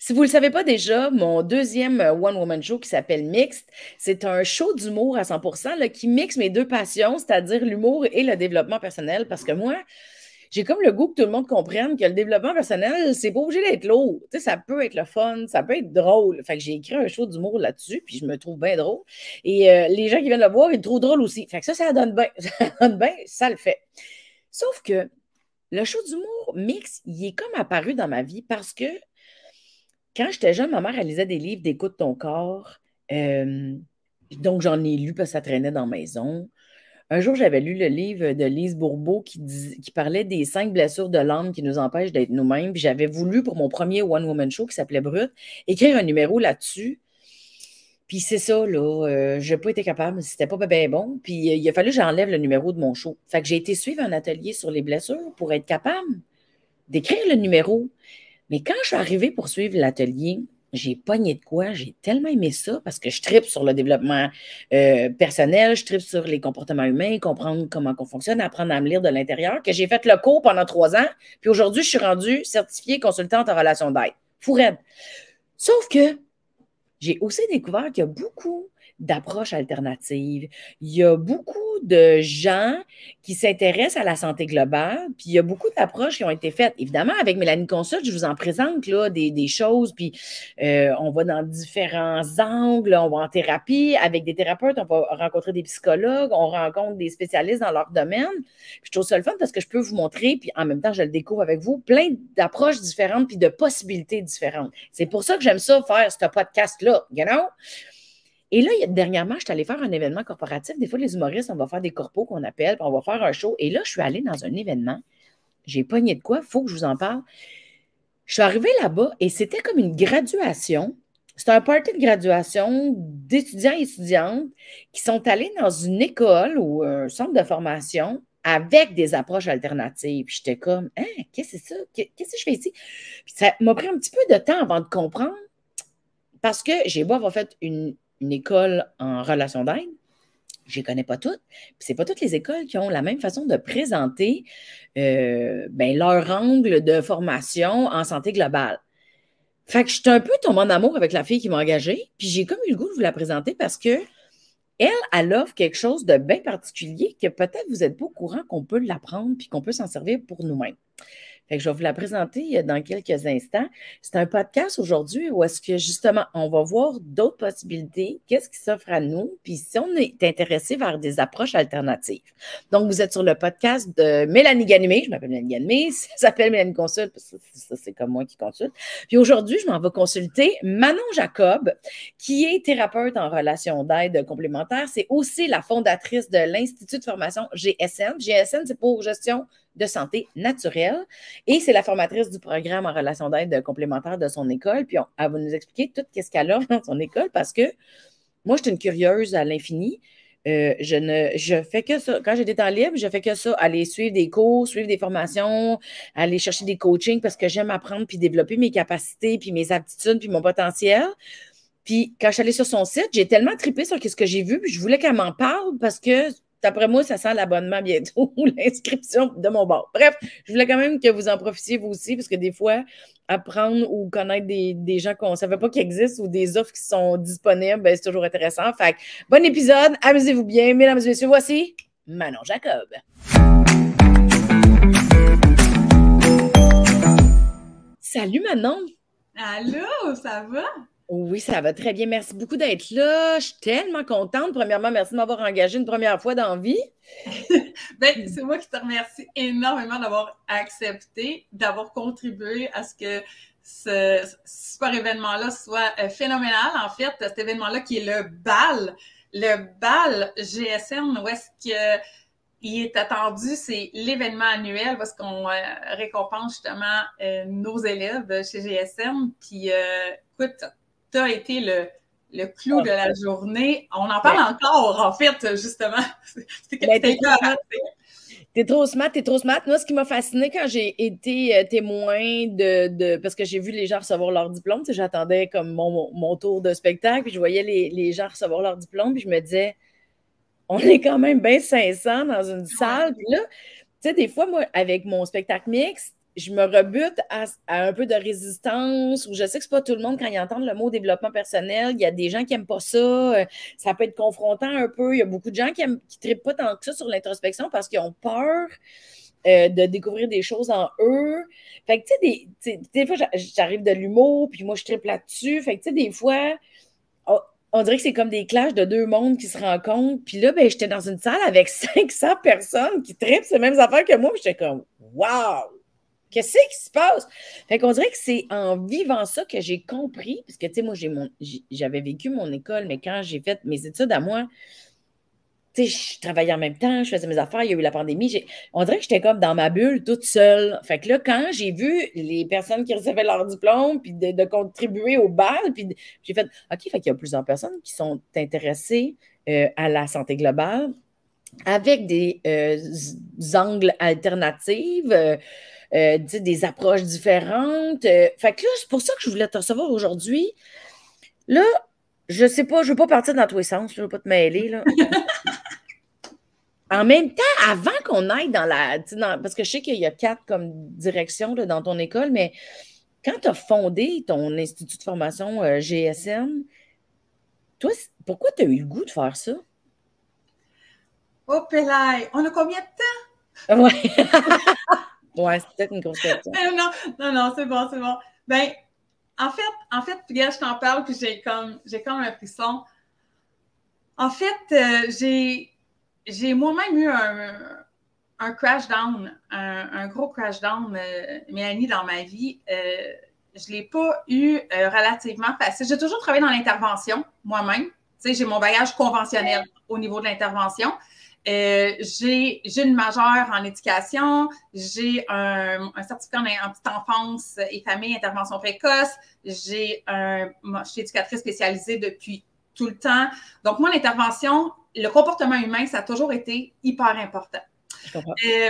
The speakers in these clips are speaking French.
Si vous ne le savez pas déjà, mon deuxième One Woman Show qui s'appelle Mixte, c'est un show d'humour à 100% là, qui mixe mes deux passions, c'est-à-dire l'humour et le développement personnel. Parce que moi, j'ai comme le goût que tout le monde comprenne que le développement personnel, c'est pas obligé d'être lourd. Tu sais, ça peut être le fun, ça peut être drôle. Fait que j'ai écrit un show d'humour là-dessus, puis je me trouve bien drôle. Et les gens qui viennent le voir, ils le trouvent drôle aussi. Fait que ça donne bien. Ça donne bien, ça le fait. Sauf que le show d'humour mix, il est comme apparu dans ma vie parce que quand j'étais jeune, ma mère, elle lisait des livres d'Écoute ton corps. Euh, donc, j'en ai lu parce que ça traînait dans la maison. Un jour, j'avais lu le livre de Lise Bourbeau qui parlait des 5 blessures de l'âme qui nous empêchent d'être nous-mêmes. Puis j'avais voulu, pour mon premier One Woman Show qui s'appelait Brut, écrire un numéro là-dessus. Puis c'est ça, là, je n'ai pas été capable, c'était pas bien bon. Puis il a fallu que j'enlève le numéro de mon show. Fait que j'ai été suivre un atelier sur les blessures pour être capable d'écrire le numéro. Mais quand je suis arrivée pour suivre l'atelier, j'ai pogné de quoi? J'ai tellement aimé ça parce que je tripe sur le développement personnel, je tripe sur les comportements humains, comprendre comment on fonctionne, apprendre à me lire de l'intérieur, que j'ai fait le cours pendant 3 ans. Puis aujourd'hui, je suis rendue certifiée consultante en relation d'aide. Fou raide. Sauf que j'ai aussi découvert qu'il y a beaucoup d'approches alternatives. Il y a beaucoup de gens qui s'intéressent à la santé globale, puis il y a beaucoup d'approches qui ont été faites. Évidemment, avec Mélanie Consulte, je vous en présente là, des choses, puis on va dans différents angles, on va en thérapie, avec des thérapeutes, on va rencontrer des psychologues, on rencontre des spécialistes dans leur domaine. Puis je trouve ça le fun parce que je peux vous montrer, puis en même temps, je le découvre avec vous, plein d'approches différentes, puis de possibilités différentes. C'est pour ça que j'aime ça faire ce podcast-là, you know? Et là, dernièrement, je suis allée faire un événement corporatif. Des fois, les humoristes, on va faire des corpos qu'on appelle, puis on va faire un show. Et là, je suis allée dans un événement. J'ai pogné de quoi? Il faut que je vous en parle. Je suis arrivée là-bas et c'était comme une graduation. C'était un party de graduation d'étudiants et étudiantes qui sont allés dans une école ou un centre de formation avec des approches alternatives. Puis j'étais comme, hein, qu'est-ce que c'est ça? Qu'est-ce que je fais ici? Puis ça m'a pris un petit peu de temps avant de comprendre parce que j'ai beau avoir fait une école en relation d'aide, je ne les connais pas toutes. Puis c'est pas toutes les écoles qui ont la même façon de présenter leur angle de formation en santé globale. Fait que je suis un peu tombée en amour avec la fille qui m'a engagée, puis j'ai comme eu le goût de vous la présenter parce que elle offre quelque chose de bien particulier que peut-être vous n'êtes pas au courant qu'on peut l'apprendre puis qu'on peut s'en servir pour nous-mêmes. Fait que je vais vous la présenter dans quelques instants. C'est un podcast aujourd'hui où est-ce que justement, on va voir d'autres possibilités, qu'est-ce qui s'offre à nous, puis si on est intéressé vers des approches alternatives. Donc, vous êtes sur le podcast de Mélanie Ganimé. Je m'appelle Mélanie Ganimé. Ça s'appelle Mélanie Consulte, parce que ça, c'est comme moi qui consulte. Puis aujourd'hui, je m'en vais consulter Manon Jacob, qui est thérapeute en relation d'aide complémentaire. C'est aussi la fondatrice de l'Institut de formation GSN. GSN, c'est pour gestion de santé naturelle. Et c'est la formatrice du programme en relation d'aide complémentaire de son école. Puis elle va nous expliquer tout ce qu'elle a dans son école parce que moi, je suis une curieuse à l'infini. Je fais que ça. Quand j'ai des temps libres, je fais que ça. Aller suivre des cours, suivre des formations, aller chercher des coachings parce que j'aime apprendre puis développer mes capacités, puis mes aptitudes, puis mon potentiel. Puis quand je suis allée sur son site, j'ai tellement trippé sur ce que j'ai vu, puis je voulais qu'elle m'en parle parce que d'après moi, ça sent l'abonnement bientôt ou l'inscription de mon bord. Bref, je voulais quand même que vous en profitiez vous aussi, parce que des fois, apprendre ou connaître des gens qu'on ne savait pas qu'ils existent ou des offres qui sont disponibles, ben, c'est toujours intéressant. Fait que, bon épisode, amusez-vous bien. Mesdames et messieurs, voici Manon Jacob. Salut Manon. Allô, ça va? Oui, ça va très bien. Merci beaucoup d'être là. Je suis tellement contente. Premièrement, merci de m'avoir engagée une première fois dans la vie. C'est moi qui te remercie énormément d'avoir accepté, d'avoir contribué à ce que ce super événement-là soit phénoménal. En fait, cet événement-là qui est le bal GSM, où est-ce que il est attendu, c'est l'événement annuel parce qu'on récompense justement nos élèves chez GSM. Puis, écoute, tu as été le clou de la journée. On en parle encore, en fait, justement. T'es trop smart, t'es trop smart. Moi, ce qui m'a fasciné quand j'ai été témoin parce que j'ai vu les gens recevoir leur diplôme, tu sais, j'attendais comme mon tour de spectacle, puis je voyais les gens recevoir leur diplôme, puis je me disais, on est quand même bien 500 dans une salle. Puis là, tu sais, des fois, moi, avec mon spectacle mixte, je me rebute à un peu de résistance, ou je sais que c'est pas tout le monde, quand ils entendent le mot développement personnel, il y a des gens qui aiment pas ça, ça peut être confrontant un peu. Il y a beaucoup de gens qui trippent pas tant que ça sur l'introspection parce qu'ils ont peur de découvrir des choses en eux. Fait que, tu sais, des fois, j'arrive de l'humour, puis moi, je trippe là-dessus. Fait que, tu sais, des fois, on dirait que c'est comme des clashs de deux mondes qui se rencontrent. Puis là, ben, j'étais dans une salle avec 500 personnes qui trippent ces mêmes affaires que moi. Puis j'étais comme, wow! Qu'est-ce qui se passe? Fait qu'on dirait que c'est en vivant ça que j'ai compris, parce que, tu sais, moi, j'avais vécu mon école, mais quand j'ai fait mes études à moi, tu sais, je travaillais en même temps, je faisais mes affaires, il y a eu la pandémie. On dirait que j'étais comme dans ma bulle toute seule. Fait que là, quand j'ai vu les personnes qui recevaient leur diplôme, puis de contribuer au bal, puis j'ai fait, OK, fait qu'il y a plusieurs personnes qui sont intéressées à la santé globale avec des angles alternatifs, des approches différentes. Fait que là, c'est pour ça que je voulais te recevoir aujourd'hui. Là, je sais pas, je veux pas partir dans tous les sens, je veux pas te mêler, là. En même temps, avant qu'on aille dans la. Parce que je sais qu'il y a 4 comme directions là, dans ton école, mais quand tu as fondé ton institut de formation GSM, toi, pourquoi tu as eu le goût de faire ça? Oh, Pélaï, on a combien de temps? Ouais. Ouais, c'est peut-être une grosse question. Non, c'est bon, c'est bon. Ben, en fait, regarde, je t'en parle, puis j'ai comme un frisson. En fait, j'ai moi-même eu un crash down, un gros crash down, Mélanie, dans ma vie. Je ne l'ai pas eu relativement facile. J'ai toujours travaillé dans l'intervention, moi-même. Tu sais, j'ai mon bagage conventionnel au niveau de l'intervention. J'ai une majeure en éducation, j'ai un certificat en petite enfance et famille, intervention précoce, je suis éducatrice spécialisée depuis tout le temps. Donc, moi, l'intervention, le comportement humain, ça a toujours été hyper important. Je comprends.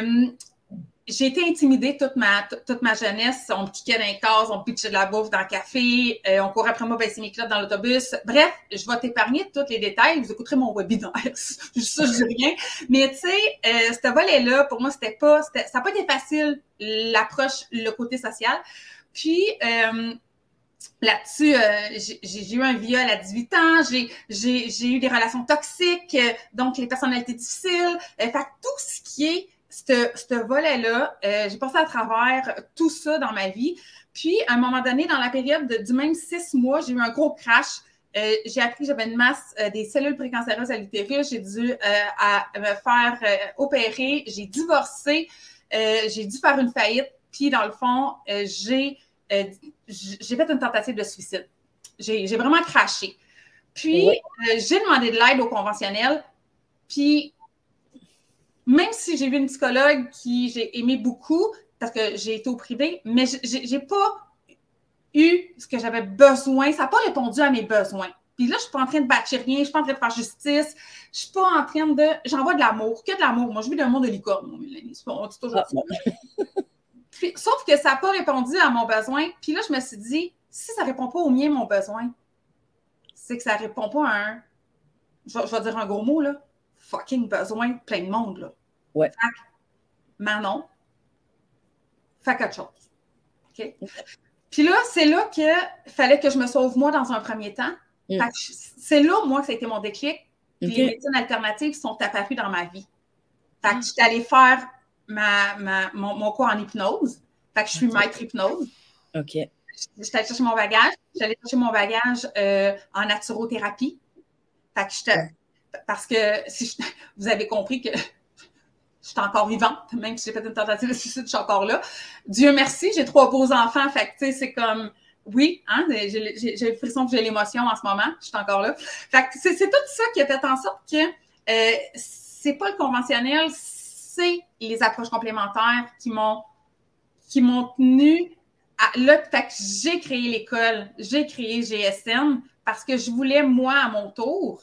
J'ai été intimidée toute ma jeunesse. On me kickait dans les cases, on me pitchait de la bouffe dans le café, on courait après moi baisser mes culottes dans l'autobus. Bref, je vais t'épargner tous les détails. Vous écouterez mon webinaire. Ça, je dis rien. Mais tu sais, ce volet-là, pour moi, ça n'a pas été facile, l'approche, le côté social. Puis, là-dessus, j'ai eu un viol à 18 ans, j'ai eu des relations toxiques, donc les personnalités difficiles. Fait que tout ce qui est ce volet-là, j'ai passé à travers tout ça dans ma vie. Puis, à un moment donné, dans la période du même 6 mois, j'ai eu un gros crash. J'ai appris que j'avais une masse des cellules précancéreuses à l'utérus. J'ai dû me faire opérer. J'ai divorcé. J'ai dû faire une faillite. Puis, dans le fond, j'ai fait une tentative de suicide. J'ai vraiment craché. Puis, j'ai demandé de l'aide au conventionnel. Puis, même si j'ai vu une psychologue qui j'ai aimé beaucoup, parce que j'ai été au privé, mais j'ai pas eu ce que j'avais besoin. Ça n'a pas répondu à mes besoins. Puis là, je ne suis pas en train de bâtir rien, je ne suis pas en train de faire justice, je ne suis pas en train de... J'envoie de l'amour, que de l'amour. Moi, je vis d'un monde de licorne, mon Mélanie. On dit toujours ça. Puis, sauf que ça n'a pas répondu à mon besoin. Puis là, je me suis dit, si ça ne répond pas au mien, mon besoin, c'est que ça ne répond pas à un... Je vais dire un gros mot, là. Fucking besoin de plein de monde, là. Ouais. Fait que, Manon, fais quelque chose. OK? Puis là, c'est là qu'il fallait que je me sauve moi dans un premier temps. C'est là, moi, que ça a été mon déclic. Puis les médecines alternatives sont apparues dans ma vie. Fait que je suis allée faire mon cours en hypnose. Fait que je suis maître hypnose. OK. J'étais allée chercher mon bagage. J'allais chercher mon bagage en naturothérapie. Fait que parce que vous avez compris que je suis encore vivante, même si j'ai fait une tentative de suicide, je suis encore là. Dieu merci, j'ai 3 beaux enfants, fait que tu sais, c'est comme, oui, hein, j'ai le frisson, j'ai l'émotion en ce moment, je suis encore là. Fait que c'est tout ça qui a fait en sorte que c'est pas le conventionnel, c'est les approches complémentaires qui m'ont tenu là. Fait que j'ai créé l'école, j'ai créé GSM parce que je voulais, moi, à mon tour,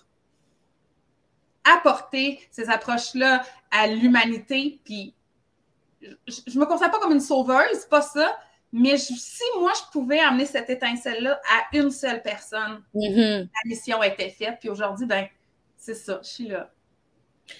apporter ces approches-là à l'humanité. Puis, je me considère pas comme une sauveuse, pas ça, mais si moi, je pouvais amener cette étincelle-là à une seule personne, la mission était faite. Puis aujourd'hui, ben, c'est ça, je suis là.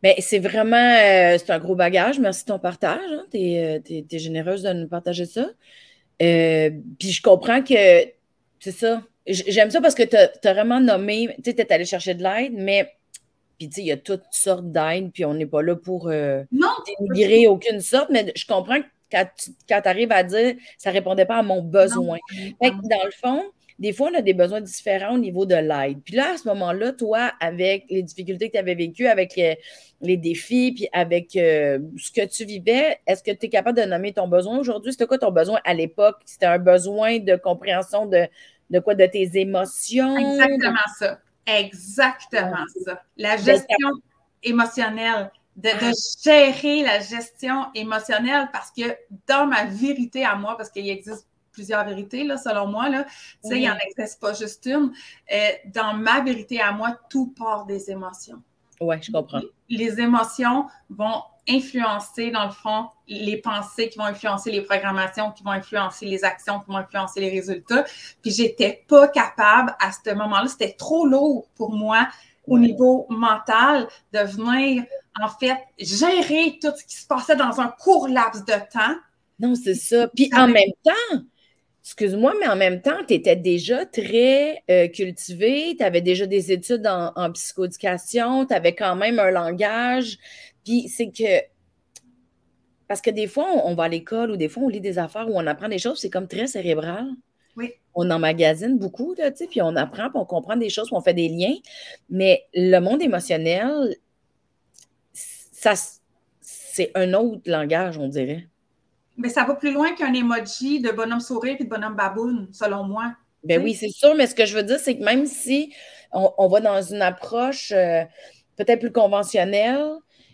Ben, c'est vraiment, c'est un gros bagage. Merci de ton partage. Hein. Tu es généreuse de nous partager ça. Puis je comprends que c'est ça. J'aime ça parce que tu as vraiment nommé, tu sais, tu es allé chercher de l'aide, mais puis tu sais, il y a toutes sortes d'aides, puis on n'est pas là pour Non, dénigrer aucune sorte, mais je comprends que quand tu arrives à dire ça ne répondait pas à mon non. besoin. Fait que dans le fond, des fois, on a des besoins différents au niveau de l'aide. Puis là, à ce moment-là, toi, avec les difficultés que tu avais vécues, avec les défis, puis avec ce que tu vivais, est-ce que tu es capable de nommer ton besoin aujourd'hui? C'était quoi ton besoin à l'époque? C'était un besoin de compréhension de quoi? De tes émotions? Exactement ça. Exactement ça. La gestion émotionnelle, de gérer la gestion émotionnelle, parce que dans ma vérité à moi, parce qu'il existe plusieurs vérités, là, selon moi, là, tu sais, il n'en existe pas juste une. Dans ma vérité à moi, tout part des émotions. Oui, je comprends. Les émotions vont influencer, dans le fond, les pensées qui vont influencer les programmations, qui vont influencer les actions, qui vont influencer les résultats. Puis j'étais pas capable à ce moment-là, c'était trop lourd pour moi au niveau mental de venir, en fait, gérer tout ce qui se passait dans un court laps de temps. Non, c'est ça. Puis en même temps, excuse-moi, mais en même temps, tu étais déjà très cultivée, tu avais déjà des études en psychoéducation, tu avais quand même un langage. Puis c'est que, parce que des fois, on va à l'école ou des fois, on lit des affaires où on apprend des choses, c'est comme très cérébral. Oui. On emmagasine beaucoup, là, tu sais, puis on apprend, puis on comprend des choses, puis on fait des liens. Mais le monde émotionnel, ça, c'est un autre langage, on dirait. Mais ça va plus loin qu'un emoji de bonhomme sourire et de bonhomme baboune, selon moi. Ben oui, c'est sûr, mais ce que je veux dire, c'est que même si on va dans une approche peut-être plus conventionnelle,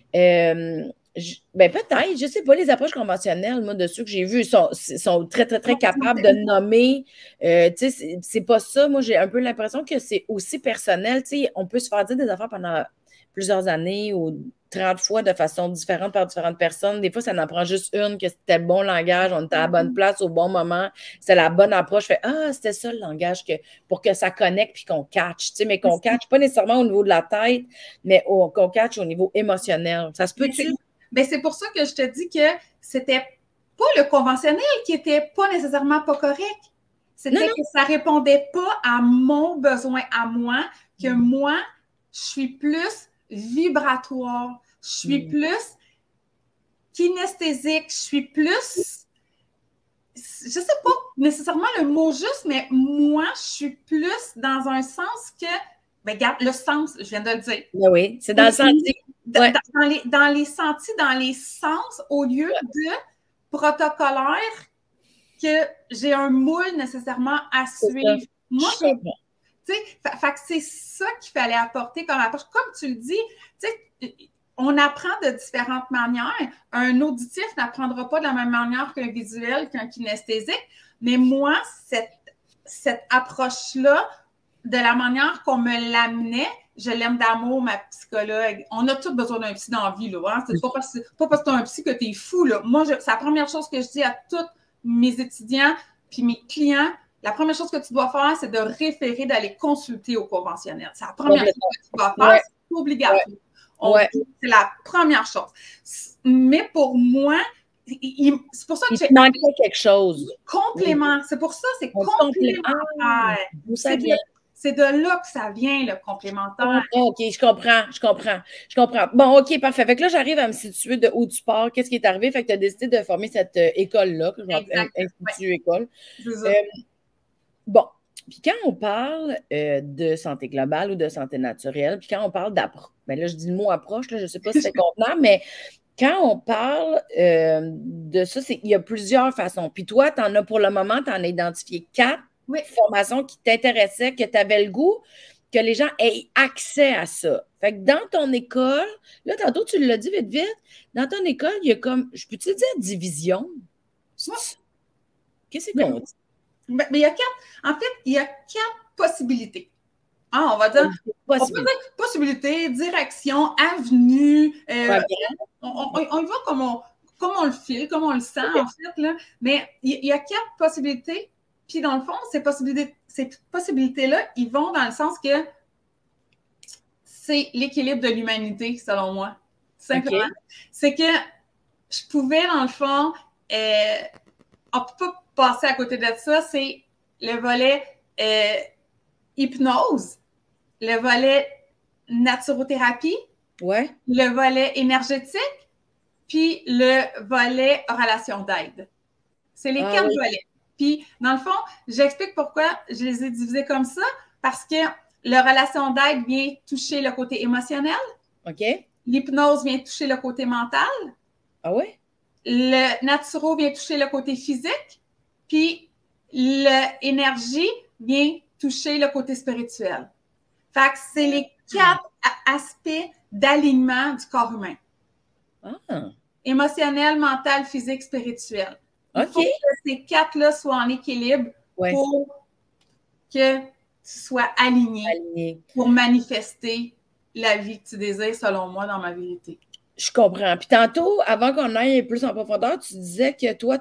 ben peut-être, je sais pas, les approches conventionnelles, moi, de ceux que j'ai vus, sont très, très, très capables de nommer. Tu sais, c'est pas ça. Moi, j'ai un peu l'impression que c'est aussi personnel. Tu sais, on peut se faire dire des affaires pendant plusieurs années ou 30 fois de façon différente par différentes personnes. Des fois, ça n'en prend juste une, que c'était le bon langage, on était à la bonne place au bon moment, c'était la bonne approche. Fait, c'était ça le langage pour que ça connecte puis qu'on catch. Tu sais, mais qu'on catch pas nécessairement au niveau de la tête, mais qu'on catch au niveau émotionnel. Ça se peut-tu? Ben, c'est pour ça que je te dis que c'était pas le conventionnel qui était pas nécessairement pas correct. C'était que ça répondait pas à mon besoin à moi, que moi, je suis plus vibratoire, je suis plus kinesthésique, je suis plus, je sais pas nécessairement le mot juste, mais moi, je suis plus dans un sens que, ben regarde, le sens, je viens de le dire. Ben oui, c'est dans le senti. Ouais. Dans les sentis, dans les sens, au lieu de protocolaire que j'ai un moule nécessairement à suivre. Moi, tu sais, fait que c'est ça qu'il fallait apporter comme approche. Comme tu le dis, tu sais, on apprend de différentes manières. Un auditif n'apprendra pas de la même manière qu'un visuel, qu'un kinesthésique. Mais moi, cette approche-là, de la manière qu'on me l'amenait, je l'aime d'amour, ma psychologue. On a tous besoin d'un psy dans la vie, là. Hein? C'est pas parce que tu as un psy que tu es fou, là. Moi, c'est la première chose que je dis à tous mes étudiants puis mes clients. La première chose que tu dois faire, c'est de référer, d'aller consulter au conventionnel. C'est la première chose que tu dois faire. C'est obligatoire. C'est la première chose. Mais pour moi, c'est pour ça que il manquait quelque chose. Complément. C'est pour ça, c'est complémentaire. C'est de là que ça vient, le complémentaire. OK, je comprends. Bon, OK, parfait. Fait que là, j'arrive à me situer de où tu pars. Qu'est-ce qui est arrivé? Fait que tu as décidé de former cette école-là, que je m'appelle Institut École. Bon, puis quand on parle de santé globale ou de santé naturelle, puis quand on parle d'approche, ben là, je dis le mot approche, là, je ne sais pas si c'est contenant, mais quand on parle de ça, il y a plusieurs façons. Puis toi, tu en as pour le moment, tu en as identifié 4 formations qui t'intéressaient, que tu avais le goût que les gens aient accès à ça. Fait que dans ton école, là, tantôt, tu l'as dit vite, dans ton école, il y a comme, je peux-tu dire division? Qu'est-ce qu'on dit? Mais il y a 4, en fait, il y a 4 possibilités. On va dire, possibilité, direction, avenue. On y va comme on le file, comme on le sent, en fait. Là. Mais il y a 4 possibilités. Puis, dans le fond, ces possibilités-là, ils vont dans le sens que c'est l'équilibre de l'humanité, selon moi. simplement. OK. C'est que je pouvais, dans le fond, on ne peut pas passer à côté de ça, c'est le volet hypnose, le volet naturothérapie, Ouais. le volet énergétique, puis le volet relation d'aide. C'est les Ah 4 oui. volets. Puis, dans le fond, j'explique pourquoi je les ai divisés comme ça, parce que la relation d'aide vient toucher le côté émotionnel, OK. l'hypnose vient toucher le côté mental, Ah ouais? le naturo vient toucher le côté physique, puis l'énergie vient toucher le côté spirituel. Fait que c'est les 4 aspects d'alignement du corps humain. Ah. Émotionnel, mental, physique, spirituel. Il OK. faut que ces 4-là soient en équilibre Ouais. pour que tu sois aligné Aligné. pour manifester la vie que tu désires, selon moi, dans ma vérité. Je comprends. Puis tantôt, avant qu'on aille plus en profondeur, tu disais que toi,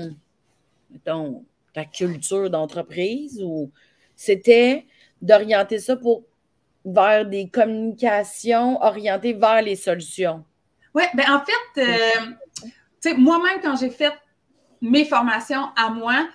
ta culture d'entreprise, ou c'était d'orienter ça vers des communications orientées vers les solutions. Oui, bien en fait, tu sais, moi-même, quand j'ai fait mes formations à moi,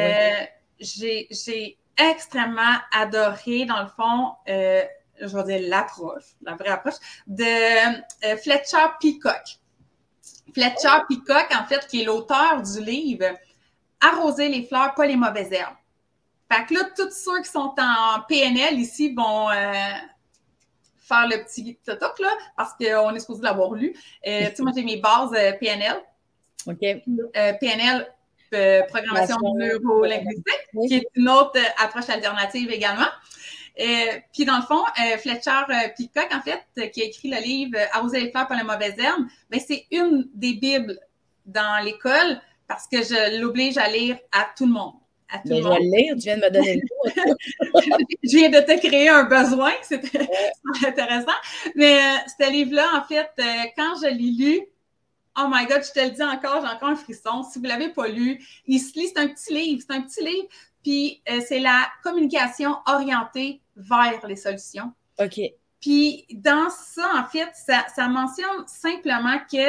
j'ai extrêmement adoré, dans le fond, je vais dire la vraie approche, de Fletcher Peacock. Fletcher Peacock, en fait, qui est l'auteur du livre Arroser les fleurs, pas les mauvaises herbes. Fait que là, tous ceux qui sont en PNL ici vont faire le petit totoc, là, parce qu'on est supposé l'avoir lu. Tu sais, moi, j'ai mes bases PNL. OK. PNL, programmation neuro-linguistique, Oui. qui est une autre approche alternative également. Puis dans le fond, Fletcher Peacock, en fait, qui a écrit le livre Arroser les fleurs par les mauvaises herbes, ben c'est une des bibles dans l'école parce que je l'oblige à lire à tout le monde. À tout Ben, le je vais monde. le lire, tu viens de me donner le mot. Je viens de te créer un besoin, c'était intéressant. Mais ce livre-là, en fait, quand je l'ai lu, oh my God, je te le dis encore, j'ai encore un frisson. Si vous ne l'avez pas lu, il se lit, c'est un petit livre, puis c'est la communication orientée vers les solutions. OK. Puis dans ça, en fait, ça mentionne simplement que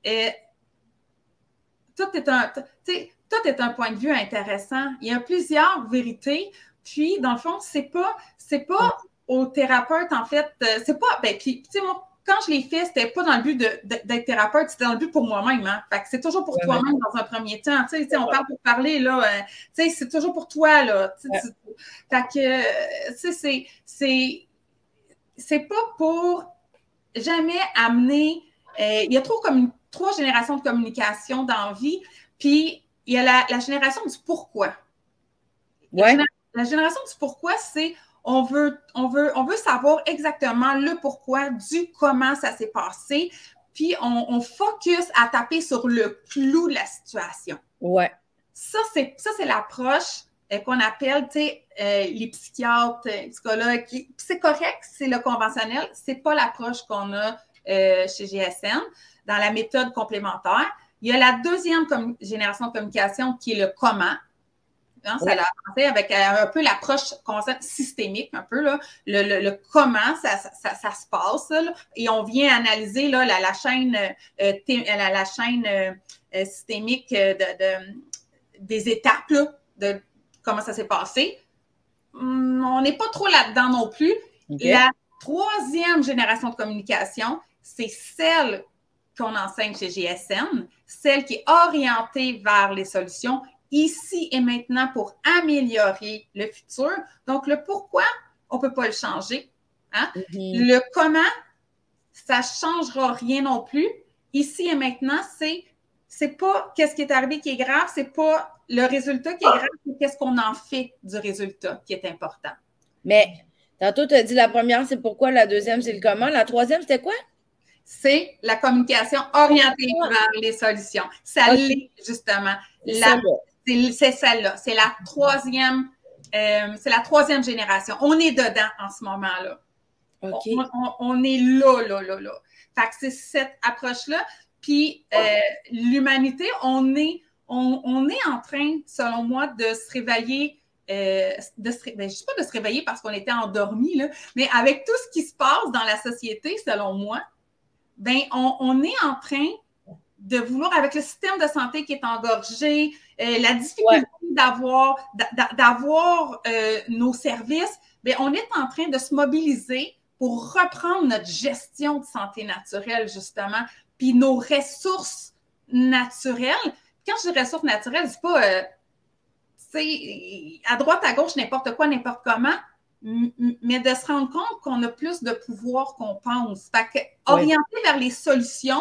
tout est un point de vue intéressant. Il y a plusieurs vérités. Puis, dans le fond, c'est pas au thérapeute, en fait, c'est pas, ben, puis, tu sais, moi, quand je l'ai fait, c'était pas dans le but d'être thérapeute, c'était dans le but pour moi-même, hein. Fait que c'est toujours pour toi-même dans un premier temps. Tu sais, on parle pour parler, là. Tu sais, c'est toujours pour toi, là. Fait que, tu sais, c'est pas pour jamais amener, il y a trois générations de communication dans la vie, puis il y a la génération du pourquoi. Ouais. La génération du pourquoi, c'est on veut savoir exactement le pourquoi du comment ça s'est passé, puis on focus à taper sur le clou de la situation. Ouais. Ça, c'est l'approche qu'on appelle, tu sais, les psychiatres, les psychologues. C'est correct, c'est le conventionnel. C'est pas l'approche qu'on a chez GSN dans la méthode complémentaire. Il y a la deuxième génération de communication qui est le comment. Hein, ça l'a avancé avec un peu l'approche systémique, un peu, là, le comment ça se passe. Là, et on vient analyser là, la chaîne, systémique des étapes là, de comment ça s'est passé. On n'est pas trop là-dedans non plus. Okay. La troisième génération de communication, c'est celle qu'on enseigne chez GSN, celle qui est orientée vers les solutions ici et maintenant pour améliorer le futur. Donc, le pourquoi, on ne peut pas le changer. Hein? Mm-hmm. Le comment, ça ne changera rien non plus. Ici et maintenant, c'est pas qu'est-ce qui est arrivé qui est grave, c'est pas le résultat qui est grave, c'est qu'est-ce qu'on en fait du résultat qui est important. Mais tantôt, tu as dit la première, c'est pourquoi, la deuxième, c'est le comment. La troisième, c'était quoi? C'est la communication orientée vers les solutions. Ça l'est, justement. C'est celle-là. C'est la troisième génération. On est dedans en ce moment-là. Okay. On est là. Fait que c'est cette approche-là. Puis l'humanité, on est en train, selon moi, de se réveiller. Je ne sais pas de se réveiller parce qu'on était endormi, là, mais avec tout ce qui se passe dans la société, selon moi, ben on est en train de vouloir, avec le système de santé qui est engorgé, la difficulté d'avoir nos services, bien, on est en train de se mobiliser pour reprendre notre gestion de santé naturelle, justement, puis nos ressources naturelles. Quand je dis ressources naturelles, c'est pas, à droite, à gauche, n'importe quoi, n'importe comment, mais de se rendre compte qu'on a plus de pouvoir qu'on pense. Fait que, orienter vers les solutions,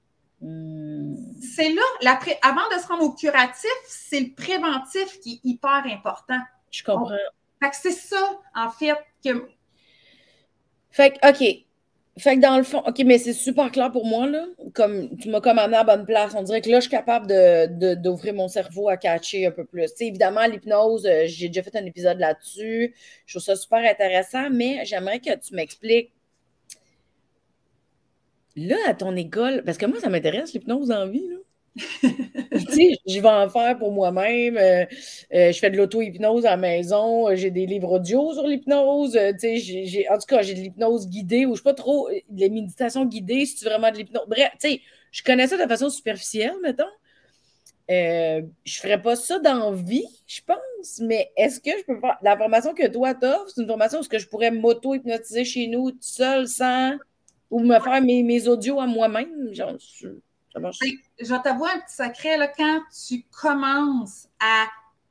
c'est là, avant de se rendre au curatif, c'est le préventif qui est hyper important. Je comprends. Fait que c'est ça, en fait, que... Fait que, OK. Fait que dans le fond, OK, mais c'est super clair pour moi, là. Comme tu m'as comme amené à la bonne place. On dirait que là, je suis capable d'ouvrir mon cerveau à catcher un peu plus. Tu sais, évidemment, l'hypnose, j'ai déjà fait un épisode là-dessus. Je trouve ça super intéressant, mais j'aimerais que tu m'expliques. Là, à ton école, parce que moi, ça m'intéresse, l'hypnose en vie, là. Tu sais, je vais en faire pour moi-même. Je fais de l'auto-hypnose à la maison. J'ai des livres audio sur l'hypnose. Tu sais, en tout cas, j'ai de l'hypnose guidée ou je sais pas trop, les méditations guidées, si tu vraiment de l'hypnose. Bref, tu sais, je connais ça de façon superficielle, mettons. Je ferais pas ça dans la vie, je pense, mais est-ce que je peux faire la formation que toi t'offres, c'est une formation où est-ce que je pourrais m'auto-hypnotiser chez nous tout seul sans ou me faire mes audios à moi-même? Genre, ça marche. Je vais t'avouer un petit secret, là, quand tu commences à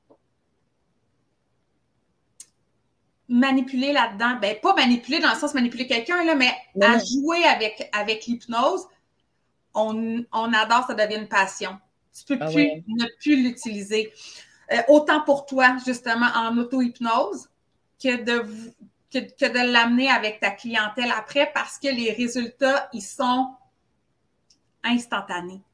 manipuler là-dedans, ben pas manipuler dans le sens manipuler quelqu'un, là, mais à jouer avec l'hypnose, on adore, ça devient une passion. Tu peux ne plus l'utiliser. Autant pour toi, justement, en auto-hypnose, que de l'amener avec ta clientèle après, parce que les résultats, ils sont instantanés.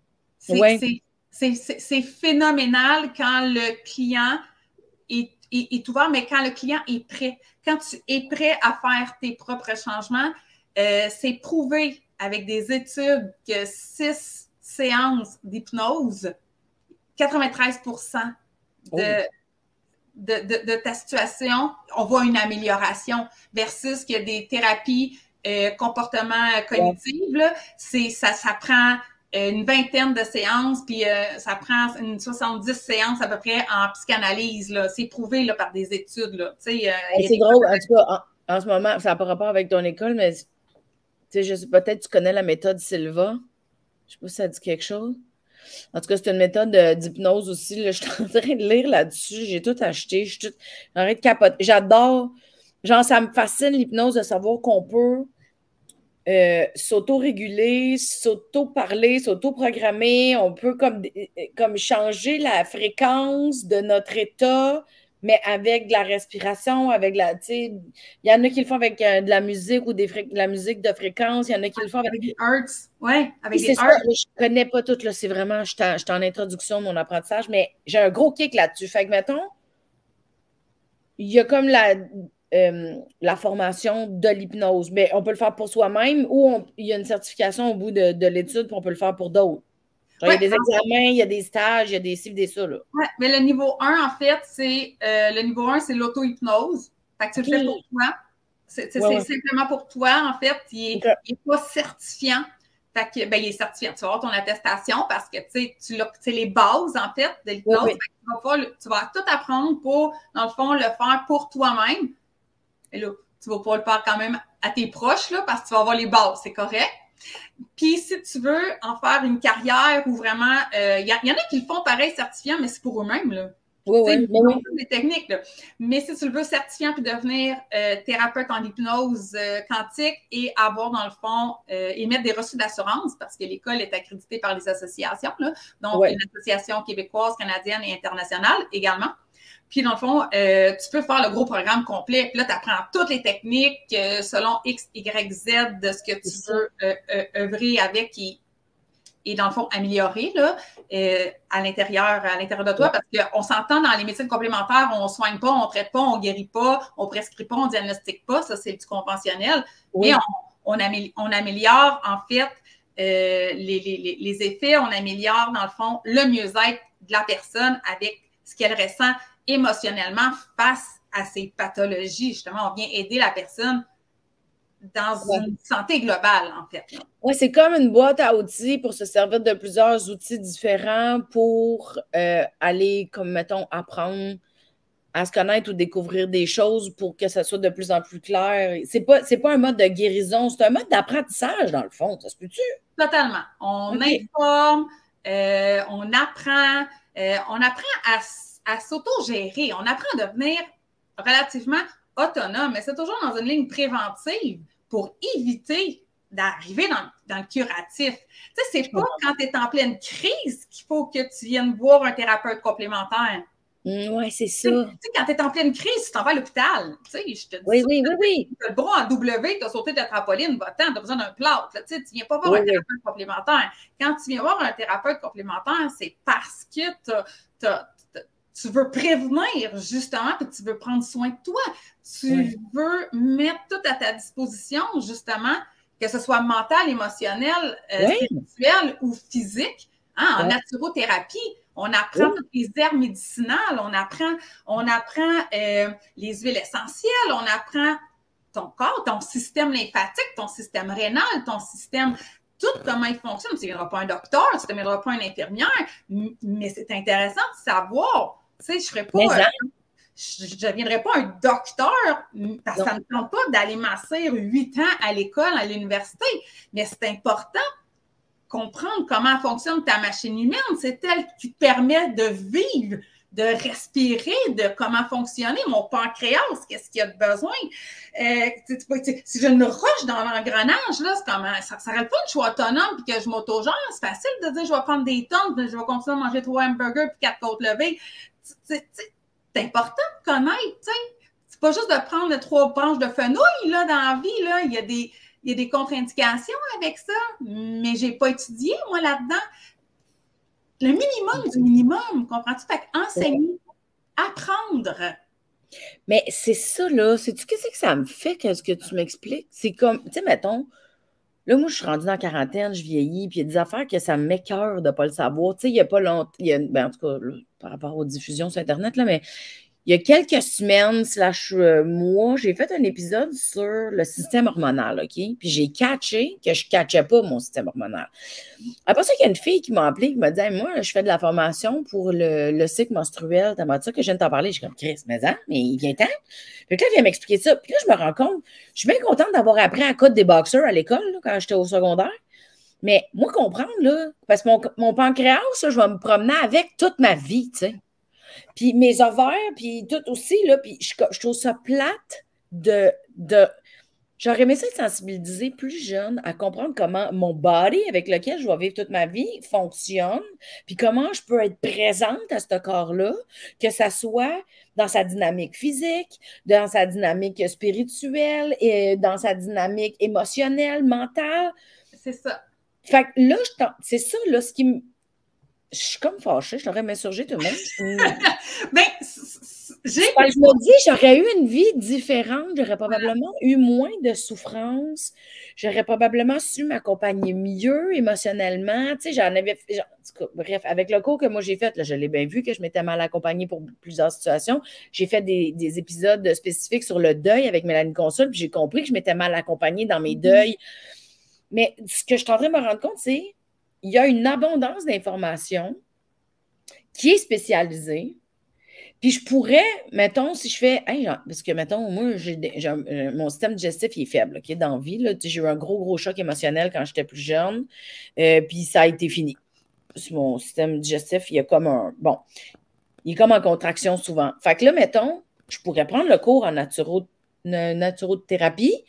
C'est phénoménal quand le client est ouvert, mais quand le client est prêt. Quand tu es prêt à faire tes propres changements, c'est prouvé avec des études que 6 séances d'hypnose, 93% de ta situation, on voit une amélioration versus que des thérapies comportement cognitives, là, ça prend une vingtaine de séances, puis ça prend une 70 séances à peu près en psychanalyse. C'est prouvé là, par des études. Là. C'est drôle. En tout cas, en ce moment, ça n'a pas rapport avec ton école, mais je sais, peut-être tu connais la méthode Silva. Je ne sais pas si ça dit quelque chose. En tout cas, c'est une méthode d'hypnose aussi. Là. Je suis en train de lire là-dessus. J'ai tout acheté. J'arrête de capoter. J'adore. Genre, ça me fascine l'hypnose de savoir qu'on peut s'auto-réguler, s'auto-parler, s'auto-programmer. On peut comme changer la fréquence de notre état, mais avec de la respiration, avec la, tu sais, il y en a qui le font avec de la musique ou de la musique de fréquence, il y en a qui le font avec des hertz. Oui, avec des hertz. Je connais pas tout, là, c'est vraiment, je suis en introduction de mon apprentissage, mais j'ai un gros kick là-dessus. Fait que, mettons, il y a comme la formation de l'hypnose. Mais on peut le faire pour soi-même ou il y a une certification au bout de l'étude, puis on peut le faire pour d'autres. Il y a des examens, il y a des stages, il y a des ci, des ça. Oui, mais le niveau 1, en fait, c'est l'auto-hypnose. Fait que tu le fais pour toi. C'est simplement pour toi, en fait. Il n'est pas certifiant. Fait que, ben, il est certifiant. Tu vas avoir ton attestation parce que c'est les bases, en fait, de l'hypnose. Ouais. Tu vas tout apprendre pour, dans le fond, le faire pour toi-même. Et là, tu vas pouvoir le faire quand même à tes proches, là, parce que tu vas avoir les bases, c'est correct. Puis, si tu veux en faire une carrière où vraiment... y en a qui le font pareil, certifiant, mais c'est pour eux-mêmes, là. Oui. Des techniques, là. Mais si tu le veux certifiant puis devenir thérapeute en hypnose quantique et avoir, dans le fond, émettre des reçus d'assurance, parce que l'école est accréditée par les associations, là, donc une association québécoise, canadienne et internationale également. Puis, dans le fond, tu peux faire le gros programme complet. Puis là, tu apprends toutes les techniques selon X, Y, Z de ce que tu veux œuvrer avec et dans le fond, améliorer là, à l'intérieur de toi. Parce qu'on s'entend dans les médecines complémentaires, on ne soigne pas, on ne traite pas, on ne guérit pas, on ne prescrit pas, on ne diagnostique pas. Ça, c'est du conventionnel. Oui. Mais on améliore, en fait, les effets. On améliore, dans le fond, le mieux-être de la personne avec ce qu'elle ressent émotionnellement face à ces pathologies. Justement, on vient aider la personne dans une santé globale, en fait. Oui, c'est comme une boîte à outils pour se servir de plusieurs outils différents pour aller, comme mettons, apprendre à se connaître ou découvrir des choses pour que ça soit de plus en plus clair. C'est pas un mode de guérison, c'est un mode d'apprentissage, dans le fond. Ça se peut-tu? Totalement. On informe, on apprend à s'auto-gérer, on apprend à devenir relativement autonome, mais c'est toujours dans une ligne préventive pour éviter d'arriver dans le curatif. Tu sais, c'est pas quand tu es en pleine crise qu'il faut que tu viennes voir un thérapeute complémentaire. Oui, c'est ça. Tu sais, quand tu es en pleine crise, tu t'en vas à l'hôpital. Tu sais, je te dis oui, ça, oui, oui, oui. Tu as le bras en W, tu as sauté de la trampoline, va-t'en, tu as besoin d'un plâtre. Tu sais, tu viens pas voir un thérapeute complémentaire. Quand tu viens voir un thérapeute complémentaire, c'est parce que tu veux prévenir, justement, puis tu veux prendre soin de toi. Tu veux mettre tout à ta disposition, justement, que ce soit mental, émotionnel, spirituel ou physique, en naturothérapie. On apprend toutes les herbes médicinales, on apprend les huiles essentielles, on apprend ton corps, ton système lymphatique, ton système rénal, ton système, tout comment il fonctionne. Tu ne deviendras pas un docteur, tu ne deviendras pas une infirmière, mais c'est intéressant de savoir. Tu sais, je ne deviendrai pas un docteur parce que ça ne me tente pas d'aller m'asseoir 8 ans à l'école, à l'université, mais c'est important comprendre comment fonctionne ta machine humaine. C'est elle qui te permet de vivre, de respirer, de comment fonctionner. Mon pancréas, qu'est-ce qu'il y a de besoin? Si j'ai une roche dans l'engrenage, là, c'est comme, ça n'arrête pas que je sois autonome et que je m'autogère. C'est facile de dire je vais prendre des tonnes, je vais continuer à manger 3 hamburgers puis 4 côtes levées. C'est important de connaître, tu sais. C'est pas juste de prendre 3 branches de fenouil, là, dans la vie, là. Il y a des contre-indications avec ça, mais j'ai pas étudié, moi, là-dedans. Le minimum du minimum, comprends-tu? Fait qu'enseigner, apprendre. Mais c'est ça, là. Sais-tu qu'est-ce que ça me fait, qu'est-ce que tu m'expliques? C'est comme, tu sais, mettons, là, moi, je suis rendue dans la quarantaine, je vieillis, puis il y a des affaires que ça m'écoeure de ne pas le savoir. Tu sais, il n'y a pas longtemps, ben, en tout cas, là, par rapport aux diffusions sur Internet, là, mais il y a quelques semaines, mois, j'ai fait un épisode sur le système hormonal, OK? Puis j'ai catché que je ne catchais pas mon système hormonal. Après ça, il y a une fille qui m'a appelé, qui m'a dit hey, moi, je fais de la formation pour le cycle menstruel. T'as ça que je viens de t'en parler. Je suis comme Chris, mais il vient temps. Puis là, elle vient m'expliquer ça. Puis là, je me rends compte, je suis bien contente d'avoir appris à coudre des boxers à l'école, là, quand j'étais au secondaire. Mais moi, comprendre, là, parce que mon pancréas, ça, je vais me promener avec toute ma vie, tu sais. Puis mes ovaires, puis tout aussi, là, puis je trouve ça plate de j'aurais aimé ça être sensibilisée plus jeune à comprendre comment mon body avec lequel je vais vivre toute ma vie fonctionne, puis comment je peux être présente à ce corps-là, que ça soit dans sa dynamique physique, dans sa dynamique spirituelle, et dans sa dynamique émotionnelle, mentale. C'est ça. Fait que là, c'est ça, là, ce qui me... Je suis comme fâchée, je t'aurais m'insurgé tout le monde. Ben, je me dis, j'aurais eu une vie différente, j'aurais probablement eu moins de souffrance, j'aurais probablement su m'accompagner mieux émotionnellement. Tu sais, j'en avais. Bref, avec le cours que moi j'ai fait, là, je l'ai bien vu que je m'étais mal accompagnée pour plusieurs situations. J'ai fait des épisodes spécifiques sur le deuil avec Mélanie Consul, puis j'ai compris que je m'étais mal accompagnée dans mes deuils. Mais ce que je suis en train de me rendre compte, c'est qu'il y a une abondance d'informations qui est spécialisée. Puis je pourrais, mettons, si je fais, hey, parce que, mettons, moi, mon système digestif, il est faible, OK, dans la vie. J'ai eu un gros choc émotionnel quand j'étais plus jeune, puis ça a été fini. Mon système digestif, il est comme il est comme en contraction souvent. Fait que là, mettons, je pourrais prendre le cours en naturothérapie,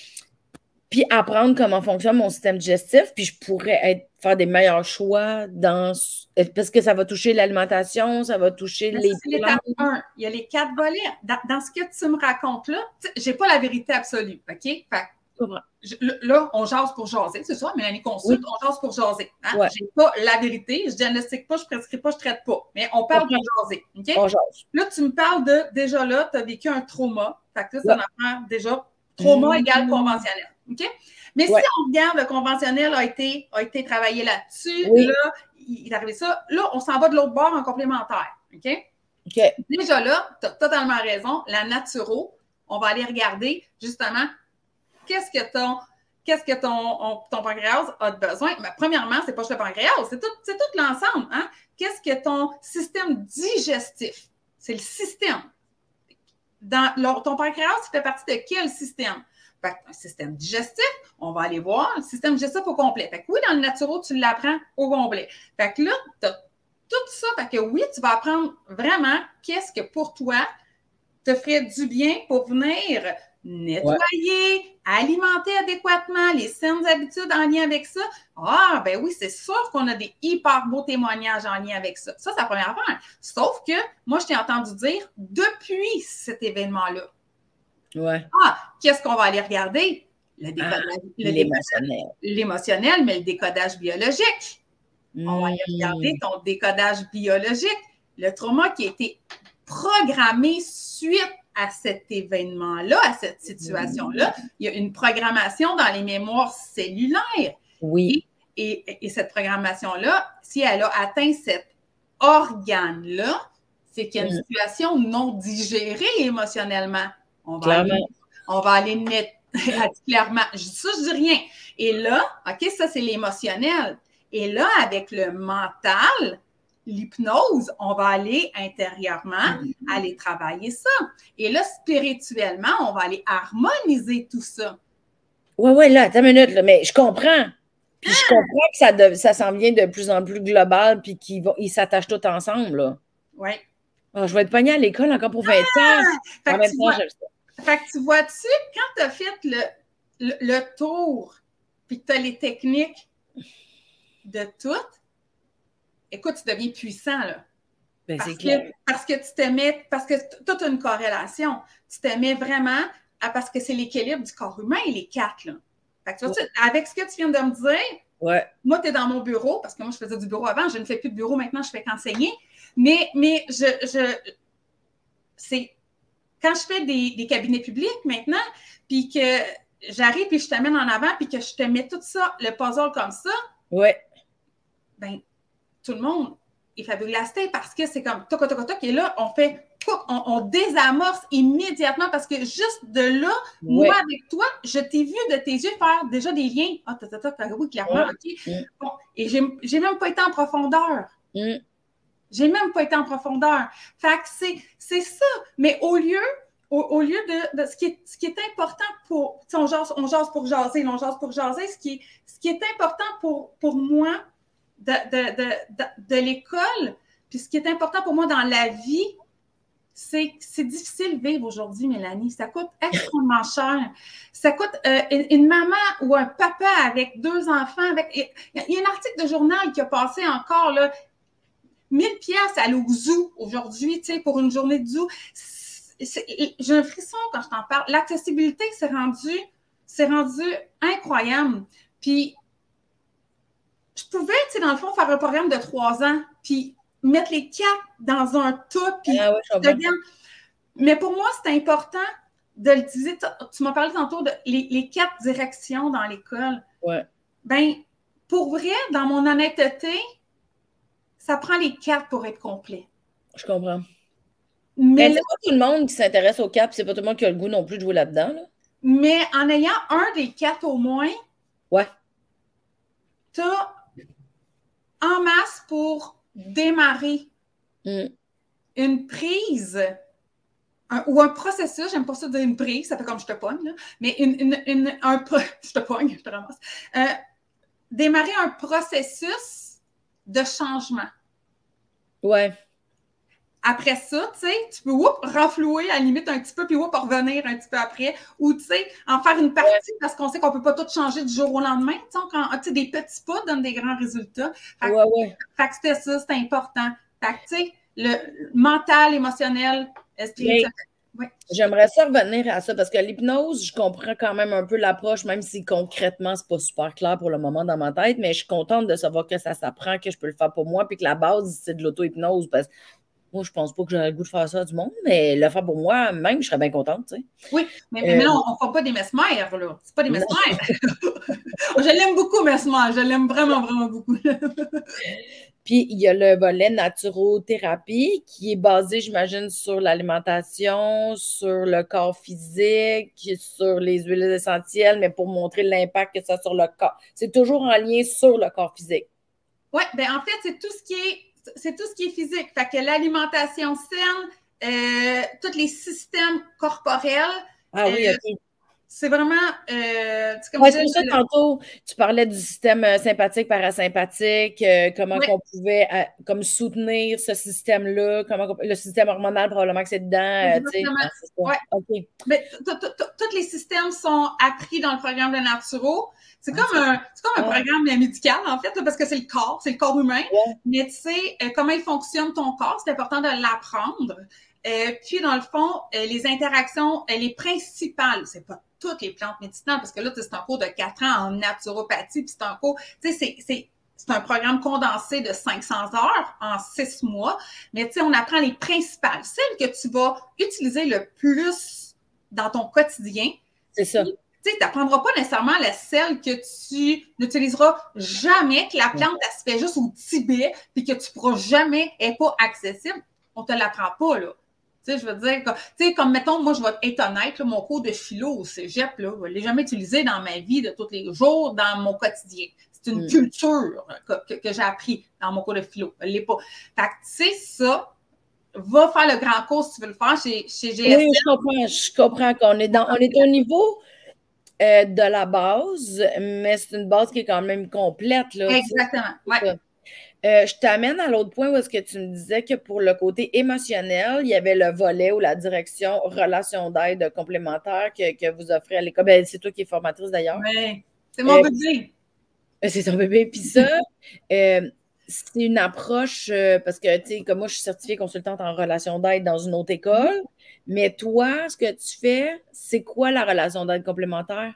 puis apprendre comment fonctionne mon système digestif, puis je pourrais faire des meilleurs choix parce que ça va toucher l'alimentation, ça va toucher les... C'est l'étape 1. Il y a les 4 volets. Dans ce que tu me racontes là, j'ai pas la vérité absolue, OK? Fait, là, on jase pour jaser, c'est ça, Mélanie Consulte, on jase pour jaser. Hein? Ouais. J'ai pas la vérité, je diagnostique pas, je prescris pas, je traite pas, mais on parle pour jaser, OK? On jase. Là, tu me parles déjà là, tu as vécu un trauma, fait que là, ça m'apprend déjà trauma égale conventionnel. OK? Mais si on regarde, le conventionnel a été travaillé là-dessus, là, il est arrivé ça. Là, on s'en va de l'autre bord en complémentaire. OK? Déjà là, tu as totalement raison. La naturo, on va aller regarder justement qu'est-ce que ton pancréas a de besoin? Ben, premièrement, c'est pas juste le pancréas, c'est tout l'ensemble. Hein? Qu'est-ce que ton système digestif? C'est le système. Ton pancréas, il fait partie de quel système? Fait un système digestif, on va aller voir le système digestif au complet. Fait que oui, dans le naturo, tu l'apprends au complet. Fait que là, tu as tout ça. Fait que oui, tu vas apprendre vraiment qu'est-ce que pour toi te ferait du bien pour venir nettoyer, alimenter adéquatement, les saines habitudes en lien avec ça. Ah, ben oui, c'est sûr qu'on a des hyper beaux témoignages en lien avec ça. Ça, c'est la première affaire. Sauf que moi, je t'ai entendu dire depuis cet événement-là. Ouais. Ah, qu'est-ce qu'on va aller regarder? L'émotionnel. L'émotionnel, mais le décodage biologique. On va aller regarder ton décodage biologique. Le trauma qui a été programmé suite à cet événement-là, à cette situation-là. Il y a une programmation dans les mémoires cellulaires. Oui. Et cette programmation-là, si elle a atteint cet organe-là, c'est qu'il y a une situation non digérée émotionnellement. On va aller net, clairement. Je dis ça, je dis rien. Et là, OK, ça, c'est l'émotionnel. Et là, avec le mental, l'hypnose, on va aller intérieurement, aller travailler ça. Et là, spirituellement, on va aller harmoniser tout ça. Oui, là, attends une minute, là, mais je comprends. Puis je comprends que ça s'en vient de plus en plus global, puis qu'ils s'attachent tous ensemble, là. Oui. Oh, je vais être pognée à l'école encore pour 20 ans. En même temps, j'aime ça. Fait que tu vois-tu, quand tu as fait le tour, puis que tu as les techniques de tout, écoute, tu deviens puissant, là. Ben, parce que tu t'aimais, parce que tu as une corrélation. Tu t'aimais vraiment parce que c'est l'équilibre du corps humain, les quatre, là. Fait que tu vois, avec ce que tu viens de me dire, moi, tu es dans mon bureau, parce que moi, je faisais du bureau avant, je ne fais plus de bureau maintenant, je fais qu'enseigner. Mais c'est quand je fais des cabinets publics maintenant, puis que j'arrive puis je t'amène en avant, puis que je te mets tout ça, le puzzle comme ça, ben, tout le monde est fabuleux parce que c'est comme toc, toc, toc, et là, on désamorce immédiatement parce que juste de là, moi, avec toi, je t'ai vu de tes yeux faire déjà des liens. Ah, oui, clairement, OK. Bon, et j'ai même pas été en profondeur. J'ai même pas été en profondeur. Fait que c'est ça. Mais au lieu de ce qui est important pour... On jase pour jaser, on jase pour jaser. Ce qui est important pour moi de l'école, puis ce qui est important pour moi dans la vie, c'est que c'est difficile de vivre aujourd'hui, Mélanie. Ça coûte extrêmement cher. Ça coûte une maman ou un papa avec 2 enfants. Il y a un article de journal qui a passé encore, là, 1000 pièces à l'Ouzou aujourd'hui, tu sais, pour une journée de zoo. J'ai un frisson quand je t'en parle. L'accessibilité, c'est rendu incroyable. Puis, je pouvais, tu sais, dans le fond, faire un programme de 3 ans, puis mettre les 4 dans un tout, puis mais pour moi, c'est important de le diviser. Tu m'as parlé tantôt de les 4 directions dans l'école. Ben, pour vrai, dans mon honnêteté, ça prend les 4 pour être complet. Je comprends. Mais c'est pas tout le monde qui s'intéresse aux 4, c'est pas tout le monde qui a le goût non plus de jouer là-dedans. Là. Mais en ayant un des 4 au moins, tu as en masse pour démarrer une prise ou un processus, j'aime pas ça dire une prise, ça fait comme je te pogne, là, mais je te pogne, je te ramasse. Démarrer un processus de changement. Après ça, tu sais, tu peux renflouer à la limite un petit peu, puis revenir un petit peu après, ou tu sais, en faire une partie parce qu'on sait qu'on peut pas tout changer du jour au lendemain. Tu sais, des petits pas donnent des grands résultats. Fait que c'était ça, c'était important. Fait que tu sais, le mental, émotionnel, spirituel. J'aimerais ça revenir à ça parce que l'hypnose, je comprends quand même un peu l'approche, même si concrètement, c'est pas super clair pour le moment dans ma tête, mais je suis contente de savoir que ça s'apprend, que je peux le faire pour moi, puis que la base, c'est de l'auto-hypnose parce que Moi, je pense pas que j'aurais le goût de faire ça à du monde, mais le faire pour moi, même, je serais bien contente, tu sais. Oui, mais là, on ne fait pas des mesmères, là. C'est pas des Non. mesmères. Je l'aime beaucoup, Mesmer. Je l'aime vraiment, vraiment beaucoup. Puis, il y a le volet naturothérapie qui est basé, j'imagine, sur l'alimentation, sur le corps physique, sur les huiles essentielles, mais pour montrer l'impact que ça a sur le corps. C'est toujours en lien sur le corps physique. Oui, ben en fait, c'est tout ce qui est physique. Fait que l'alimentation saine, tous les systèmes corporels, Ah oui, OK. c'est vraiment, comme Ouais, je c'est pour ça, disais, tantôt, tu parlais du système sympathique, parasympathique, comment ouais, qu'on pouvait comme soutenir ce système-là, le système hormonal, probablement que c'est dedans, tu sais. exactement. Ah, c'est ça. Ouais. OK. Mais tous les systèmes sont appris dans le programme de Naturo. C'est Ah, comme un programme médical, en fait, là, parce que c'est le corps humain. ouais. Mais tu sais, comment il fonctionne ton corps, c'est important de l'apprendre. Puis, dans le fond, les interactions, les principales, c'est pas toutes les plantes médicinales, parce que là, c'est un cours de 4 ans en naturopathie, puis c'est un cours, tu sais, c'est un programme condensé de 500 heures en 6 mois. Mais tu sais, on apprend les principales, celles que tu vas utiliser le plus dans ton quotidien. C'est ça. Tu sais, tu n'apprendras pas nécessairement la celle que tu n'utiliseras jamais, que la plante, elle se fait juste au Tibet, puis que tu ne pourras jamais, elle n'est pas accessible. On ne te l'apprend pas, là. Tu sais, je veux dire, comme mettons, moi, je vais être honnête, là, mon cours de philo au cégep, là, je ne l'ai jamais utilisé dans ma vie de tous les jours, dans mon quotidien. C'est une culture que j'ai appris dans mon cours de philo. Je ne l'ai pas. Fait que, tu sais, ça, va faire le grand cours si tu veux le faire chez GSM. Oui, je comprends qu'on est on est au niveau de la base, mais c'est une base qui est quand même complète, là. Exactement, ouais. Je t'amène à l'autre point où est-ce que tu me disais que pour le côté émotionnel, il y avait le volet ou la direction relation d'aide complémentaire que vous offrez à l'école. Ben, c'est toi qui es formatrice d'ailleurs. Ouais, c'est mon bébé. C'est ton bébé. Puis ça, c'est une approche, parce que, tu sais, comme moi, je suis certifiée consultante en relation d'aide dans une autre école, mais toi, ce que tu fais, c'est quoi la relation d'aide complémentaire?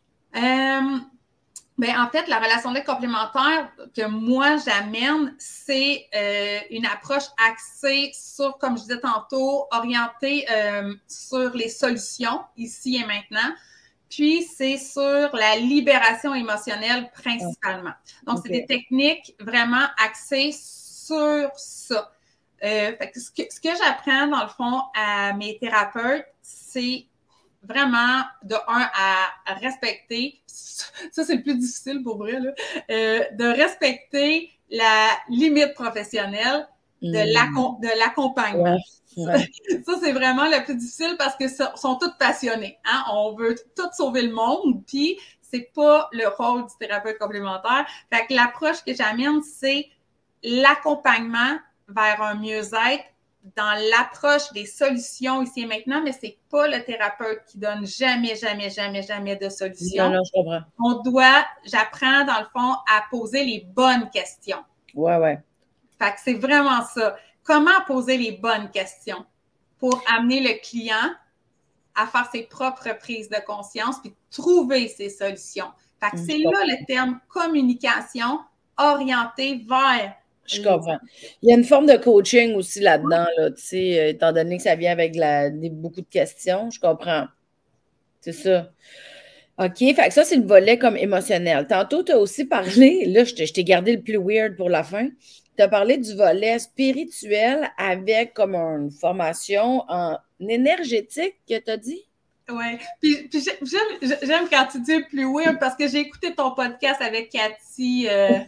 Ben, en fait, la relation d'aide complémentaire que moi j'amène, c'est une approche axée sur, comme je disais tantôt, orientée sur les solutions ici et maintenant. Puis, c'est sur la libération émotionnelle principalement. Donc, c'est des techniques vraiment axées sur ça. Fait que ce que j'apprends, dans le fond, à mes thérapeutes, c'est vraiment, de un, à respecter, ça c'est le plus difficile pour vrai, là, de respecter la limite professionnelle de l'accompagnement. Ouais. Ça, c'est vraiment le plus difficile parce que sont tous passionnés. Hein? On veut tous sauver le monde, puis c'est pas le rôle du thérapeute complémentaire. Fait que l'approche que j'amène, c'est l'accompagnement vers un mieux-être dans l'approche des solutions ici et maintenant, mais c'est pas le thérapeute qui donne jamais, jamais, jamais, jamais de solution. Non, je comprends. J'apprends dans le fond à poser les bonnes questions. Ouais. Fait que c'est vraiment ça. Comment poser les bonnes questions pour amener le client à faire ses propres prises de conscience puis trouver ses solutions. Fait que c'est là le terme communication orientée vers. Je comprends. Il y a une forme de coaching aussi là-dedans, là, tu sais, étant donné que ça vient avec beaucoup de questions, je comprends. C'est ça. OK, fait que ça, c'est le volet comme émotionnel. Tantôt, tu as aussi parlé, là, je t'ai gardé le plus weird pour la fin. Tu as parlé du volet spirituel avec comme une formation en énergétique que tu as dit? Oui. Puis j'aime quand tu dis le plus weird parce que j'ai écouté ton podcast avec Cathy.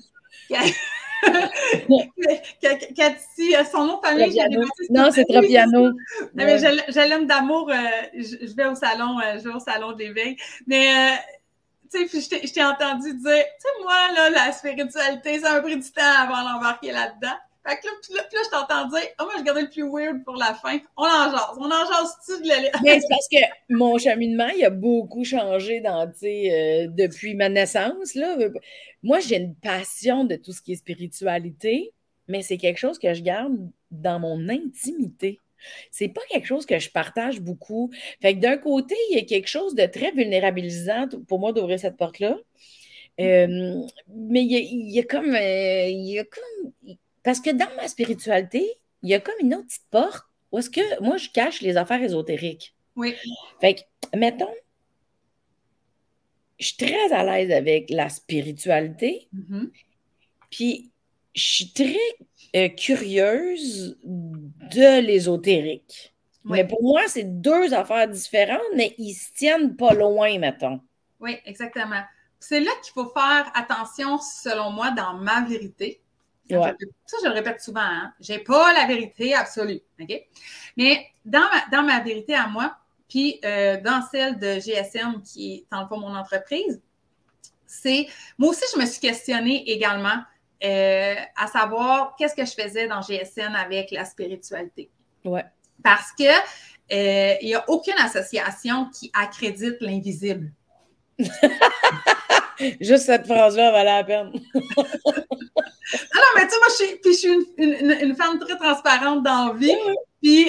Cathy, son nom de famille, non, c'est Tropiano. Mais je l'aime d'amour. Je vais au salon de l'éveil. Mais tu sais, je t'ai entendu dire, tu sais, moi, là, la spiritualité, ça m'a pris du temps avant d'embarquer là-dedans. Fait que là, je t'entends dire, moi, je gardais le plus weird pour la fin. On en jase-tu de Ben, c'est parce que mon cheminement, il a beaucoup changé depuis ma naissance, là. Moi, j'ai une passion de tout ce qui est spiritualité, mais c'est quelque chose que je garde dans mon intimité. C'est pas quelque chose que je partage beaucoup. Fait que d'un côté, il y a quelque chose de très vulnérabilisant pour moi d'ouvrir cette porte-là. Mais il y a comme. Parce que dans ma spiritualité, il y a comme une autre petite porte où est-ce que moi, je cache les affaires ésotériques. Oui. Fait que, mettons, je suis très à l'aise avec la spiritualité, Mhm. puis je suis très curieuse de l'ésotérique. Oui. Mais pour moi, c'est deux affaires différentes, mais ils se tiennent pas loin, mettons. Oui, exactement. C'est là qu'il faut faire attention, selon moi, dans ma vérité. Ouais. Ça, je le répète souvent, hein? J'ai pas la vérité absolue, OK? Mais dans ma vérité à moi, puis dans celle de GSM, qui est dans le fond mon entreprise, c'est, moi aussi, je me suis questionnée également à savoir qu'est-ce que je faisais dans GSN avec la spiritualité. Ouais. Parce que il n'y a aucune association qui accrédite l'invisible. Juste cette phrase-là valait la peine. Ah non, mais tu sais, moi, je suis une femme très transparente dans la vie. Puis,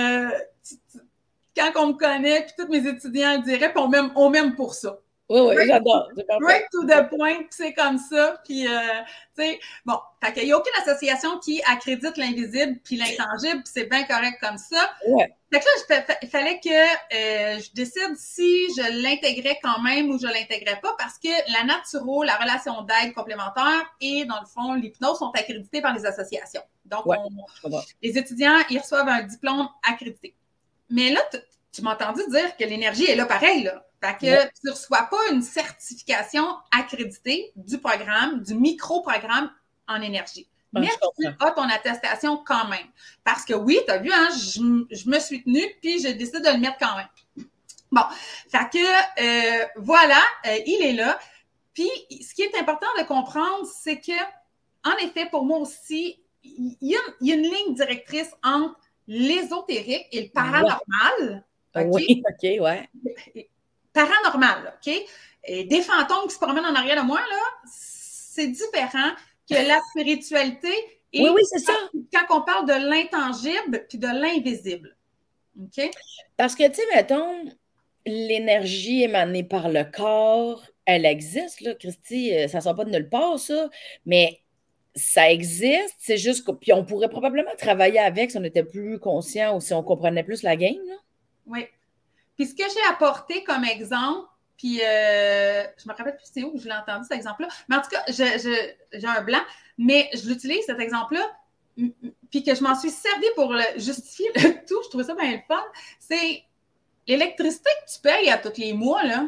quand on me connaît, puis tous mes étudiants le diraient, puis on m'aime pour ça. Oui, oui, j'adore. Right to the point, puis c'est comme ça. Puis, tu sais, bon, fait qu'il n'y a aucune association qui accrédite l'invisible puis l'intangible, puis c'est bien correct comme ça. Ouais. Fait que là, il fallait que je décide si je l'intégrais quand même ou je l'intégrais pas, parce que la naturo, la relation d'aide complémentaire et, dans le fond, l'hypnose sont accrédités par les associations. Donc, les étudiants, ils reçoivent un diplôme accrédité. Mais là, tu m'as entendu dire que l'énergie est là pareil, là. Fait que tu ne reçois pas une certification accréditée du programme, du micro-programme en énergie. Mais tu as ton attestation quand même. Parce que oui, tu as vu, hein, je me suis tenue, puis j'ai décidé de le mettre quand même. Bon, fait que voilà, il est là. Puis, ce qui est important de comprendre, c'est que, en effet, pour moi aussi, il y a une ligne directrice entre l'ésotérique et le paranormal. Okay? Oui, OK, ouais. Paranormal, OK? Et des fantômes qui se promènent en arrière de moi, là, c'est différent que la spiritualité. Et oui, c'est ça. Quand on parle de l'intangible puis de l'invisible. OK? Parce que, tu sais, mettons, l'énergie émanée par le corps, elle existe, là, Christy, ça ne sort pas de nulle part, ça, mais ça existe, c'est juste que, puis on pourrait probablement travailler avec si on était plus conscient ou si on comprenait plus la game, là. Oui. Puis ce que j'ai apporté comme exemple, puis je me rappelle plus c'est où que je l'ai entendu cet exemple-là, mais en tout cas, j'ai un blanc, mais je l'utilise cet exemple-là, puis que je m'en suis servi pour justifier le tout, je trouvais ça bien le fun, c'est l'électricité que tu payes à tous les mois, là.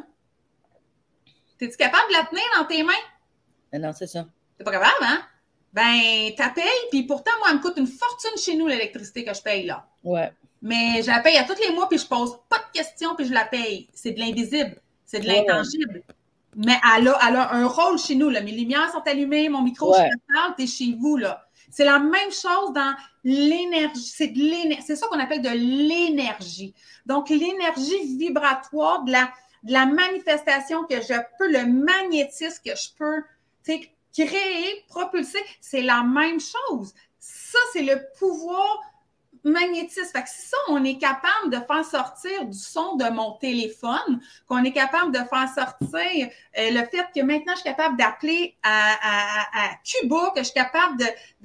Es-tu capable de la tenir dans tes mains? Non, c'est ça. T'es pas capable, hein? Ben, t'as payé, puis pourtant, moi, elle me coûte une fortune chez nous, l'électricité que je paye, là. Ouais. Mais je la paye à tous les mois, puis je pose pas de questions, puis je la paye. C'est de l'invisible, c'est de l'intangible. Ouais. Mais elle a un rôle chez nous, là. Mes lumières sont allumées, mon micro, je te parle, t'es chez vous, là. C'est la même chose dans l'énergie. C'est ça qu'on appelle de l'énergie. Donc, l'énergie vibratoire de la manifestation que je peux, le magnétisme que je peux, tu sais, créer, propulser, c'est la même chose. Ça, c'est le pouvoir magnétisme. Fait que si ça, on est capable de faire sortir du son de mon téléphone, qu'on est capable de faire sortir le fait que maintenant, je suis capable d'appeler à Cuba, que je suis capable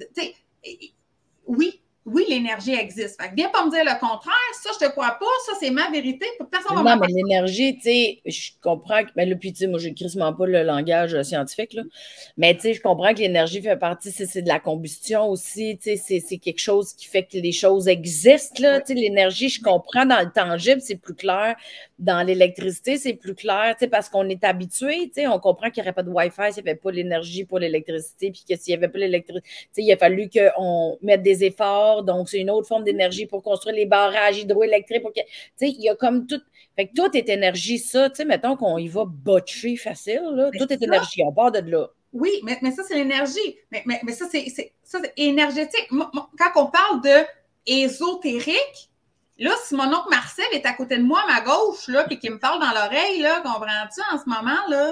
oui, l'énergie existe. Fait que viens pas me dire le contraire, ça, je te crois pas, ça, c'est ma vérité, personne va Non, mais l'énergie, tu sais, je comprends que, ben là, puis tu sais, moi, je crissement pas le langage scientifique, là, mais tu sais, je comprends que l'énergie fait partie, c'est de la combustion aussi, tu sais, c'est quelque chose qui fait que les choses existent, là, tu sais, l'énergie, je comprends dans le tangible, c'est plus clair, dans l'électricité, c'est plus clair, tu sais, parce qu'on est habitué, tu sais, on comprend qu'il n'y aurait pas de Wi-Fi s'il n'y avait pas l'énergie pour l'électricité, puis que s'il n'y avait pas l'électricité, tu sais, il a fallu qu'on mette des efforts, donc c'est une autre forme d'énergie pour construire les barrages hydroélectriques, pour que, tu sais, il y a comme tout, fait que tout est énergie, ça, tu sais, mettons qu'on y va botcher facile, là, tout est énergie, on part de là. Oui, mais ça, c'est l'énergie, mais ça, c'est énergétique. Quand on parle de ésotérique, là, si mon oncle Marcel est à côté de moi, à ma gauche, là, puis qu'il me parle dans l'oreille, là, comprends-tu, en ce moment, là?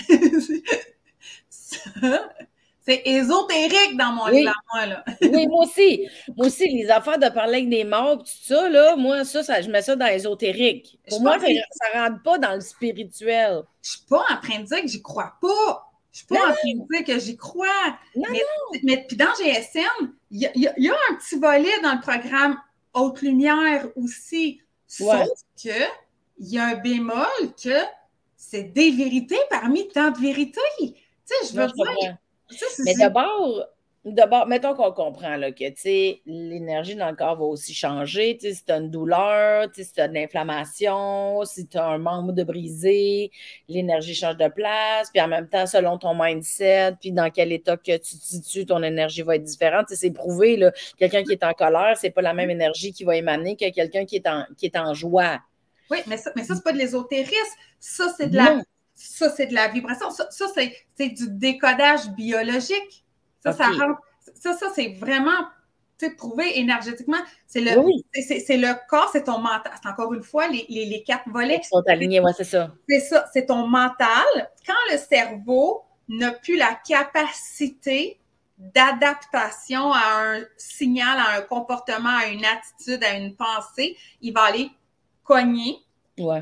C'est ésotérique dans mon livre, moi, là. Oui, moi aussi. Moi aussi, les affaires de parler avec des morts, tout ça, là, moi, ça, je mets ça dans l'ésotérique. Pour moi, ça ne rentre pas dans le spirituel. Je suis pas en train de dire que j'y crois pas. Je suis pas en train de dire que j'y crois. Non, mais puis dans GSM, il y a un petit volet dans le programme Haute Lumière aussi. Sauf que il y a un bémol que c'est des vérités parmi tant de vérités. Tu sais, je veux dire. Mais d'abord, mettons qu'on comprend là, que l'énergie dans le corps va aussi changer. Si tu as une douleur, si tu as de l'inflammation, si tu as un membre de brisé, l'énergie change de place. Puis en même temps, selon ton mindset, puis dans quel état que tu te situes, ton énergie va être différente. C'est prouvé, là, quelqu'un qui est en colère, c'est pas la même énergie qui va émaner que quelqu'un qui est en joie. Oui, mais ça c'est pas de l'ésotérisme. Ça, c'est de la vibration. Ça c'est du décodage biologique. Ça c'est vraiment prouvé énergétiquement. C'est le corps, c'est ton mental. C'est encore une fois les 4 volets. Ils sont alignés, c'est ça. C'est ça, c'est ton mental. Quand le cerveau n'a plus la capacité d'adaptation à un signal, à un comportement, à une attitude, à une pensée, il va aller cogner à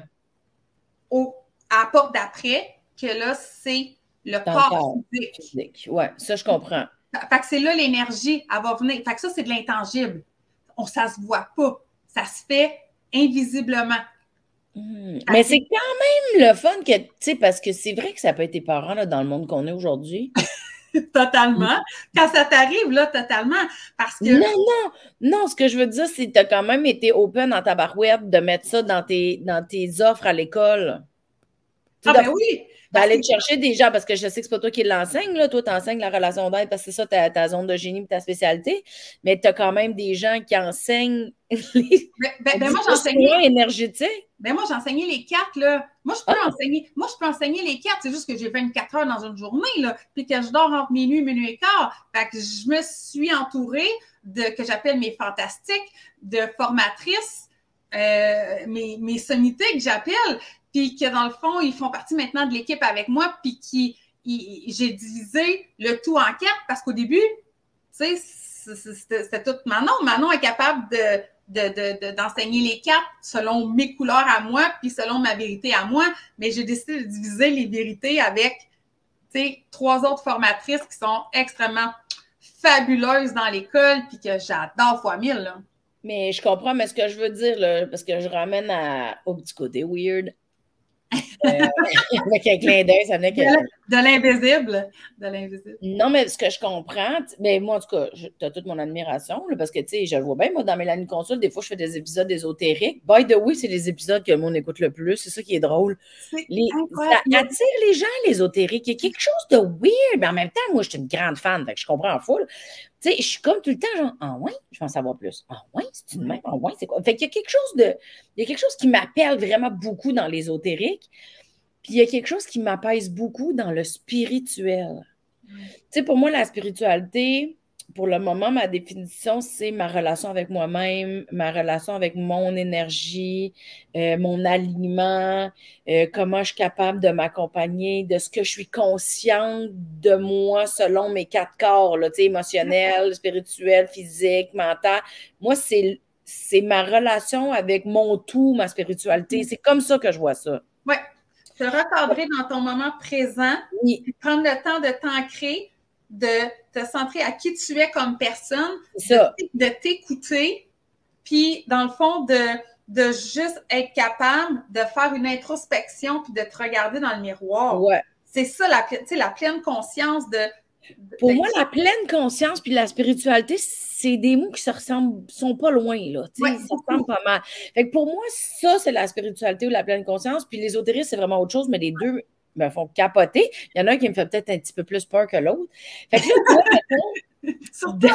la porte d'après, que là, c'est le corps physique. Oui, ça, je comprends. Fait que c'est là l'énergie, elle va venir. Fait que ça, c'est de l'intangible. Ça se voit pas. Ça se fait invisiblement. Mais c'est quand même le fun que, tu sais, parce que c'est vrai que ça peut être épeurant là, dans le monde qu'on est aujourd'hui. Totalement. Quand ça t'arrive, là, totalement. Parce que. Non, ce que je veux dire, c'est que tu as quand même été open dans ta barouette de mettre ça dans tes offres à l'école. Ben oui! D'aller te chercher des gens, parce que je sais que c'est pas toi qui l'enseigne, là. Toi, tu enseignes la relation d'aide parce que c'est ça ta zone de génie et ta spécialité. Mais tu as quand même des gens qui enseignent les moi, j'enseignais énergétiques. Ben moi, j'enseignais les 4, là. Moi, je peux enseigner les 4. C'est juste que j'ai 24 heures dans une journée, là. Puis que je dors entre minuit et quart. Fait que je me suis entourée que j'appelle mes fantastiques, de formatrices, mes sommités que j'appelle. Puis que dans le fond, ils font partie maintenant de l'équipe avec moi. Puis j'ai divisé le tout en 4 parce qu'au début, tu sais, c'était tout Manon. Manon est capable d'enseigner les 4 selon mes couleurs à moi, puis selon ma vérité à moi, mais j'ai décidé de diviser les vérités avec 3 autres formatrices qui sont extrêmement fabuleuses dans l'école, puis que j'adore fois 1000. Là. Mais je comprends, mais ce que je veux dire, là, parce que je ramène au petit côté weird, avec un clin d'œil, ça venait que... De l'invisible. Non, mais ce que je comprends, ben moi, en tout cas, tu as toute mon admiration, là, parce que, tu sais, je le vois bien, moi, dans Mélanie Consult, des fois, je fais des épisodes ésotériques. By the way, c'est les épisodes que le monde écoute le plus. C'est ça qui est drôle. Ça attire les gens, l'ésotérique. Il y a quelque chose de weird, mais en même temps, moi, je suis une grande fan, fait que je comprends en full. Tu sais, je suis comme tout le temps, genre, ah ouais, je veux en savoir plus. Ah ouais, c'est une même. Ah ouais, c'est quoi? Fait qu'il y a quelque chose qui m'appelle vraiment beaucoup dans l'ésotérique. Puis il y a quelque chose qui m'apaise beaucoup dans le spirituel. Tu sais, pour moi, la spiritualité, pour le moment, ma définition, c'est ma relation avec moi-même, ma relation avec mon énergie, mon alignement, comment je suis capable de m'accompagner, de ce que je suis consciente de moi selon mes 4 corps, là, tu sais, émotionnel, spirituel, physique, mental. Moi, c'est ma relation avec mon tout, ma spiritualité. C'est comme ça que je vois ça. Oui. Te recadrer dans ton moment présent, puis prendre le temps de t'ancrer, de te centrer à qui tu es comme personne, de t'écouter, puis dans le fond, de juste être capable de faire une introspection puis de te regarder dans le miroir. Ouais. C'est ça, la pleine conscience de... Pour moi, la pleine conscience puis la spiritualité, c'est des mots qui se ressemblent, sont pas loin, là. Ils se ressemblent pas mal. Fait que pour moi, ça, c'est la spiritualité ou la pleine conscience. Puis l'ésotérisme, c'est vraiment autre chose, mais les deux me font capoter. Il y en a un qui me fait peut-être un petit peu plus peur que l'autre. Fait que là, surtout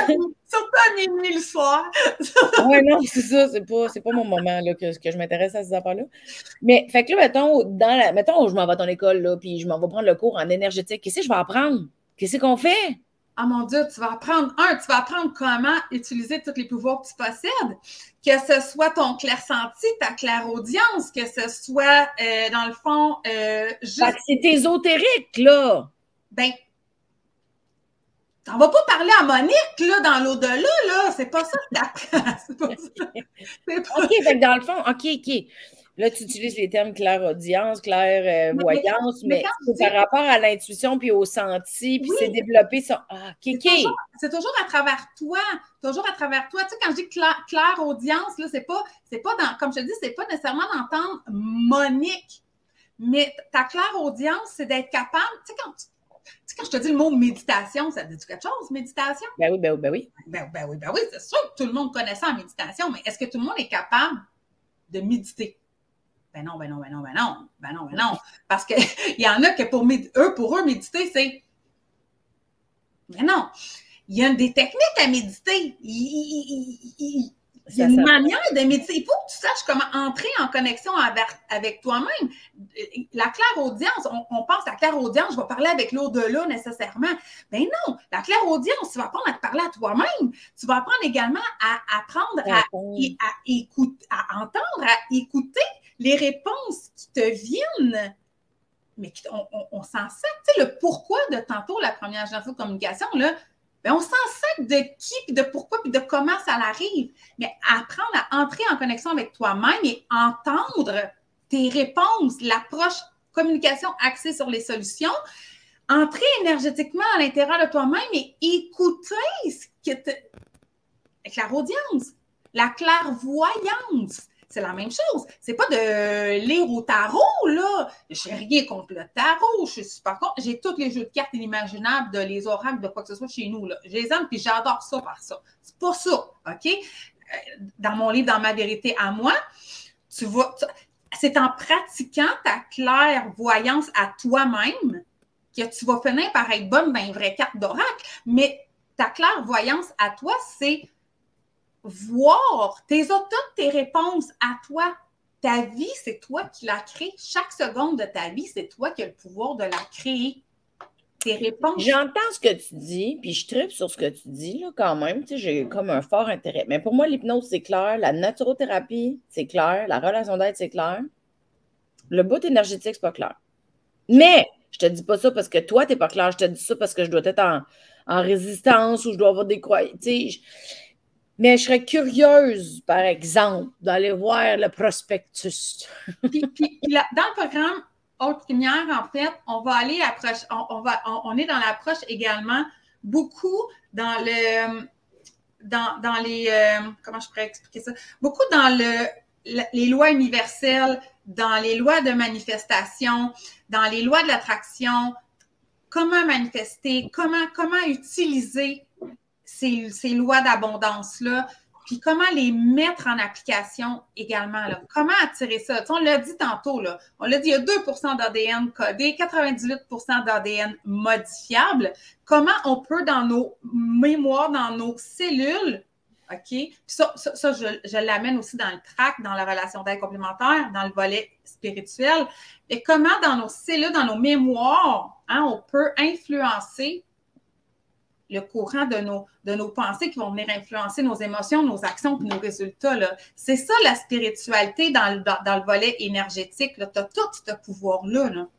à minuit le soir. Oui, non, c'est ça. C'est pas mon moment là, que je m'intéresse à ces affaires-là. Mais, fait que là, mettons, je m'en vais à ton école, là, puis je m'en vais prendre le cours en énergétique. Qu'est-ce que je vais apprendre? Qu'est-ce qu'on fait? Ah mon Dieu, tu vas apprendre comment utiliser tous les pouvoirs que tu possèdes, que ce soit ton clair-senti, ta clairaudience, que ce soit, dans le fond, juste... C'est ésotérique, là! Ben, t'en vas pas parler à Monique, là, dans l'au-delà, là! C'est pas ça que t'apprends! C'est pas ça! OK, fait que dans le fond, OK. Là, tu utilises les termes clairaudience, clairvoyance, mais mais quand tu c'est dis, par rapport à l'intuition puis au senti, puis oui, c'est développé ça. Ah, kéké! c'est toujours à travers toi. Toujours à travers toi. Tu sais, quand je dis claire audience, là, c'est pas dans, comme je te dis, c'est pas nécessairement d'entendre Monique. Mais ta claire audience, c'est d'être capable, tu sais, quand je te dis le mot méditation, ça te dit quelque chose, méditation? Ben oui, ben oui, ben oui. Ben oui, c'est sûr que tout le monde connaît ça en méditation, mais est-ce que tout le monde est capable de méditer? Ben non, ben non, ben non, ben non, ben non, ben non. Parce qu'il y en a que pour eux, méditer, c'est. Mais non, il y a des techniques à méditer. Il y a une manière de méditer. Il faut que tu saches comment entrer en connexion avec toi-même. La clairaudience, on pense à la clairaudience, je vais parler avec l'au-delà nécessairement. Ben non, la clairaudience, tu vas apprendre à te parler à toi-même. Tu vas apprendre également à apprendre à écouter, à entendre, à écouter les réponses qui te viennent. Mais on s'en sert. Tu sais, le pourquoi de tantôt, la première génération de communication, là, ben on s'en sert de qui, puis de pourquoi, puis de comment ça arrive. Mais apprendre à entrer en connexion avec toi-même et entendre tes réponses, l'approche communication axée sur les solutions, entrer énergétiquement à l'intérieur de toi-même et écouter ce que avec la clairaudience, la clairvoyance. C'est la même chose. C'est pas de lire au tarot, là. J'ai rien contre le tarot. Je suis super contre. J'ai tous les jeux de cartes inimaginables, de les oracles, de quoi que ce soit chez nous, là. Je les aime, puis j'adore ça par ça. C'est pas ça, OK? Dans mon livre, dans ma vérité à moi, tu vois, c'est en pratiquant ta clairvoyance à toi-même que tu vas finir par être bonne dans une vraie carte d'oracle. Mais ta clairvoyance à toi, c'est voir toutes tes réponses à toi. Ta vie, c'est toi qui la crée. Chaque seconde de ta vie, c'est toi qui as le pouvoir de la créer. Tes réponses. J'entends ce que tu dis, puis je tripe sur ce que tu dis, là, quand même. Tu sais, j'ai comme un fort intérêt. Mais pour moi, l'hypnose, c'est clair. La naturothérapie, c'est clair. La relation d'aide, c'est clair. Le bout énergétique, c'est pas clair. Mais je te dis pas ça parce que toi, t'es pas clair. Je te dis ça parce que je dois être en résistance ou je dois avoir des croyances. Mais je serais curieuse, par exemple, d'aller voir le prospectus. puis là, dans le programme Haute Lumière, en fait, on va aller approcher, on est dans l'approche également beaucoup dans les, comment je pourrais expliquer ça? Beaucoup dans les lois universelles, dans les lois de manifestation, dans les lois de l'attraction, comment manifester, comment utiliser ces lois d'abondance-là, puis comment les mettre en application également. Là. Comment attirer ça? Tu sais, on l'a dit tantôt, là. On l'a dit, il y a 2 d'ADN codé, 98 d'ADN modifiable. Comment on peut, dans nos mémoires, dans nos cellules, OK? Puis ça je l'amène aussi dans le track, dans la relation d'aide complémentaire, dans le volet spirituel. Et comment, dans nos cellules, dans nos mémoires, hein, on peut influencer le courant de nos pensées qui vont venir influencer nos émotions, nos actions et nos résultats. Là. C'est ça la spiritualité dans le volet énergétique. Tu as tout ce pouvoir-là. Là.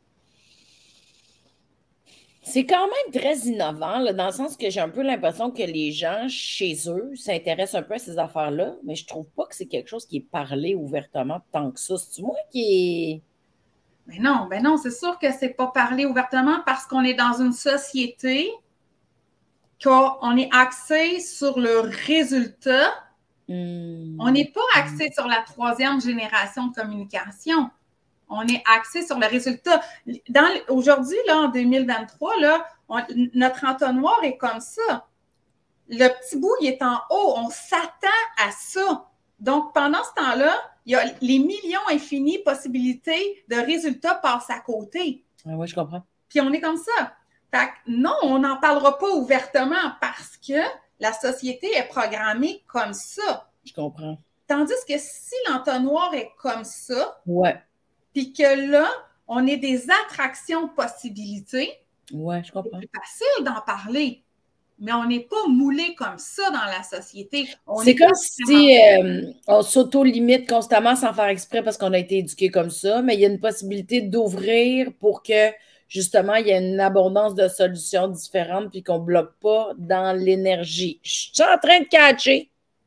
C'est quand même très innovant, là, dans le sens que j'ai un peu l'impression que les gens, chez eux, s'intéressent un peu à ces affaires-là, mais je trouve pas que c'est quelque chose qui est parlé ouvertement tant que ça. C'est moi qui est... Ben non, c'est sûr que c'est pas parlé ouvertement parce qu'on est dans une société qu'on est axé sur le résultat. On n'est pas axé sur la 3e génération de communication. On est axé sur le résultat. Aujourd'hui, là, en 2023, là, notre entonnoir est comme ça. Le petit bout, il est en haut. On s'attend à ça. Donc, pendant ce temps-là, il y a les millions infinis possibilités de résultats passent à côté. Oui, je comprends. Puis on est comme ça. Fait que non, on n'en parlera pas ouvertement parce que la société est programmée comme ça. Je comprends. Tandis que si l'entonnoir est comme ça, ouais. Puis que là, on est des attractions possibilités, ouais, je comprends. C'est plus facile d'en parler. Mais on n'est pas moulé comme ça dans la société. C'est comme si on s'auto-limite constamment sans faire exprès parce qu'on a été éduqué comme ça, mais il y a une possibilité d'ouvrir pour que, justement, il y ait une abondance de solutions différentes puis qu'on ne bloque pas dans l'énergie. Je suis en train de catcher.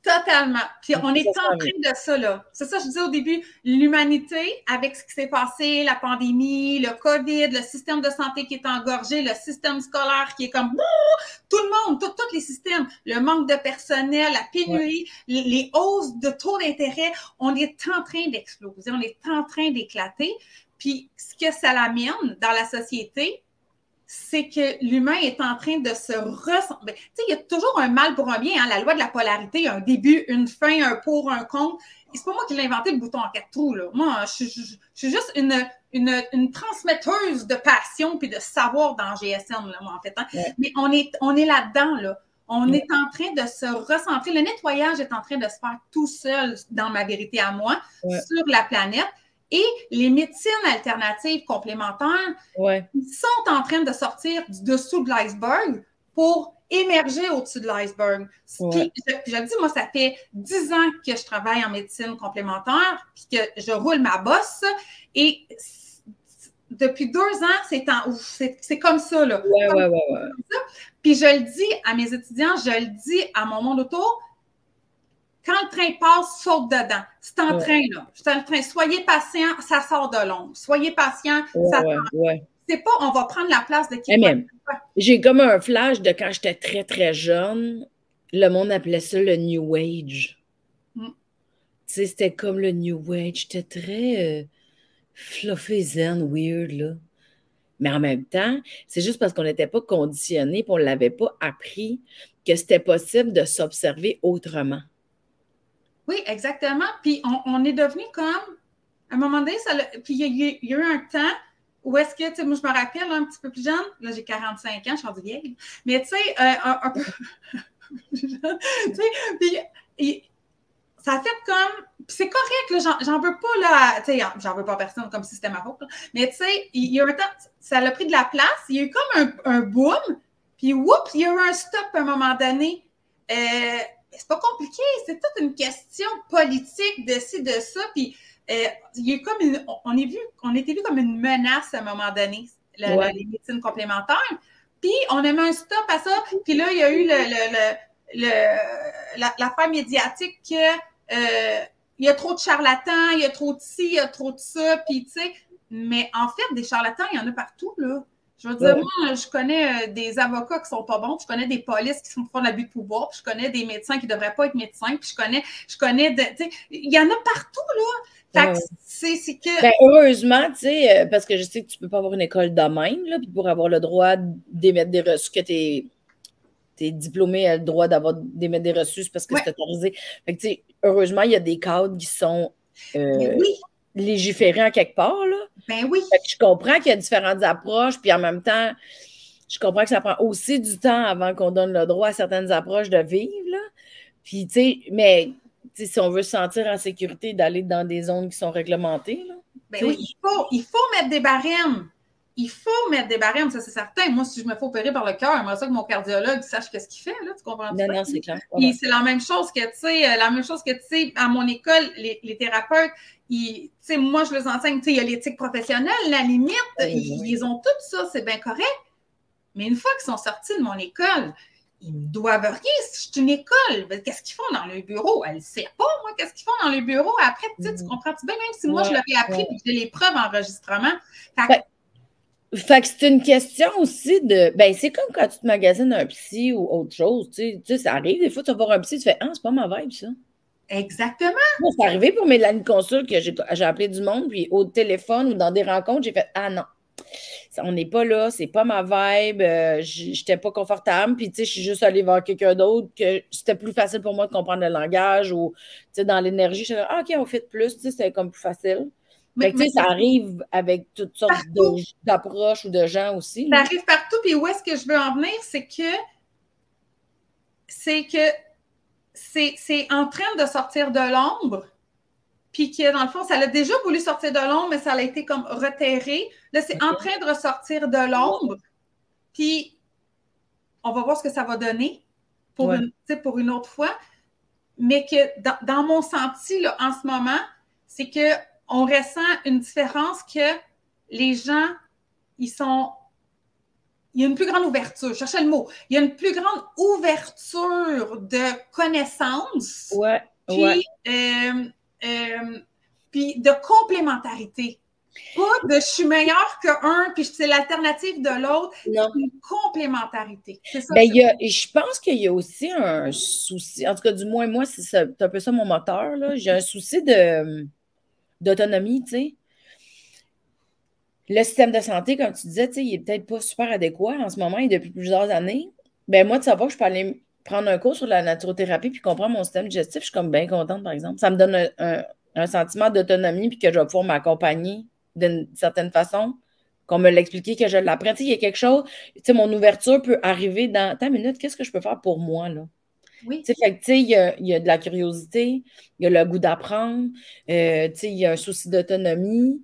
Totalement. Puis on est Ça en s'en vient. train de ça, là. C'est ça, je disais au début, l'humanité, avec ce qui s'est passé, la pandémie, le COVID, le système de santé qui est engorgé, le système scolaire qui est comme tout le monde, tous les systèmes, le manque de personnel, la pénurie, les hausses de taux d'intérêt, on est en train d'exploser, on est en train d'éclater. Puis ce que ça l'amène dans la société, c'est que l'humain est en train de se ressembler. Tu sais, il y a toujours un mal pour un bien. Hein? La loi de la polarité, un début, une fin, un pour, un contre. Et c'est pas moi qui l'ai inventé, le bouton en 4 trous. Là. Moi, je suis juste une transmetteuse de passion puis de savoir dans GSM, là, moi, en fait. Hein? Mais on est là-dedans, là. On est en train de se recentrer. Le nettoyage est en train de se faire tout seul, dans ma vérité à moi, sur la planète. Et les médecines alternatives complémentaires, ils sont en train de sortir du dessous de l'iceberg pour émerger au-dessus de l'iceberg. Puis, je le dis, moi, ça fait 10 ans que je travaille en médecine complémentaire, puis que je roule ma bosse. Et depuis 2 ans, c'est comme ça, là. Ouais. Puis je le dis à mes étudiants, je le dis à mon monde autour, quand le train passe, saute dedans. C'est en train, là. C'est en train. Soyez patient, ça sort de l'ombre. Soyez patient, ça sort. C'est pas, on va prendre la place de qui. Même. J'ai comme un flash de quand j'étais très, très jeune. Le monde appelait ça le New Age. Tu sais, c'était comme le New Age. C'était très fluffy zen, weird, là. Mais en même temps, c'est juste parce qu'on n'était pas conditionné, puis on ne l'avait pas appris, que c'était possible de s'observer autrement. Oui, exactement. Puis on est devenu comme, à un moment donné, puis il y a eu un temps où est-ce que, tu sais, moi, je me rappelle un petit peu plus jeune, là, j'ai 45 ans, je suis rendue vieille, mais tu sais, un peu plus jeune, tu sais, puis ça a fait comme, puis c'est correct, là, j'en veux pas, là, tu sais, j'en veux pas personne comme si c'était ma faute, là, mais tu sais, il y a un temps, ça a pris de la place, il y a eu comme un boom, puis whoop, il y a eu un stop à un moment donné. C'est pas compliqué, c'est toute une question politique de ci, de ça, puis il y a eu comme on était vu comme une menace à un moment donné, les médecines complémentaires, puis on a mis un stop à ça, puis là, il y a eu l'affaire médiatique que il y a trop de charlatans, il y a trop de ci, il y a trop de ça, puis tu sais, mais en fait, des charlatans, il y en a partout, là. Je veux dire, moi, je connais des avocats qui sont pas bons, puis je connais des polices qui font de l'abus de pouvoir, puis je connais des médecins qui devraient pas être médecins, puis je connais il y en a partout, là. Fait que c'est que... Ben, heureusement, tu sais, parce que je sais que tu peux pas avoir une école de même, là, puis pour avoir le droit d'émettre des reçus, que t'es diplômé, a le droit d'émettre des reçus parce que c'est autorisé. Fait que, tu sais, heureusement, il y a des cadres qui sont légiférés en quelque part, là. Ben oui. Fait que je comprends qu'il y a différentes approches, puis en même temps, je comprends que ça prend aussi du temps avant qu'on donne le droit à certaines approches de vivre, là. Puis, tu sais, mais si on veut se sentir en sécurité d'aller dans des zones qui sont réglementées, là. Ben oui, il faut mettre des barèmes. Il faut mettre des barèmes, ça c'est certain. Moi, si je me fais opérer par le cœur, j'aimerais ça que mon cardiologue sache ce qu'il fait, là, tu comprends? Non, c'est clair. Puis c'est la même chose que, tu sais, à mon école, les thérapeutes, tu sais, moi, je les enseigne, tu sais, il y a l'éthique professionnelle, la limite, ils ont tout ça, c'est bien correct. Mais une fois qu'ils sont sortis de mon école, ils me doivent rien. C'est une école. Qu'est-ce qu'ils font dans le bureau? Elle ne sait pas, moi, qu'est-ce qu'ils font dans le bureau. Après, tu comprends-tu bien, même si moi, je l'avais appris et que j'ai les preuves enregistrement. Fait que c'est une question aussi de. Ben, c'est comme quand tu te magasines un psy ou autre chose. Tu sais, ça arrive. Des fois, tu vas voir un psy, tu fais ah, c'est pas ma vibe, ça. Exactement. Moi, c'est arrivé pour Mélanie Consul que j'ai appelé du monde, puis au téléphone ou dans des rencontres, j'ai fait ah non. On n'est pas là, c'est pas ma vibe, j'étais pas confortable, puis tu sais, je suis juste allée voir quelqu'un d'autre, que c'était plus facile pour moi de comprendre le langage, ou tu sais, dans l'énergie, je suis là, ah, OK, on fait plus, tu sais, c'était comme plus facile. Mais tu sais, ça arrive avec toutes sortes d'approches ou de gens aussi. Ça arrive partout, puis où est-ce que je veux en venir, c'est en train de sortir de l'ombre, puis que dans le fond, ça l'a déjà voulu sortir de l'ombre, mais ça a été comme reterré. Là, c'est en train de ressortir de l'ombre, puis on va voir ce que ça va donner pour une autre fois. Mais que dans mon senti, là, en ce moment, c'est qu'on ressent une différence que les gens, ils il y a une plus grande ouverture, je cherchais le mot, il y a une plus grande ouverture de connaissances, Ouais, ouais. puis de complémentarité. Pas de je suis meilleur qu'un, puis c'est l'alternative de l'autre. C'est Non. une complémentarité. C'est ça Ben, que c'est. je pense qu'il y a aussi un souci, en tout cas, du moins, moi, c'est un peu ça mon moteur, là. J'ai un souci d'autonomie, tu sais. Le système de santé, comme tu disais, tu sais, il est peut-être pas super adéquat en ce moment et depuis plusieurs années. Ben, moi, de savoir que je peux aller prendre un cours sur la naturothérapie puis comprendre mon système digestif, je suis comme bien contente, par exemple. Ça me donne un sentiment d'autonomie puis que je vais pouvoir m'accompagner d'une certaine façon, qu'on me l'explique, que je l'apprends. Tu sais, il y a quelque chose, tu sais, mon ouverture peut arriver dans, attends une minute, qu'est-ce que je peux faire pour moi, là? Oui. Tu sais, fait que, tu sais, il y a de la curiosité, il y a le goût d'apprendre, tu sais, il y a un souci d'autonomie.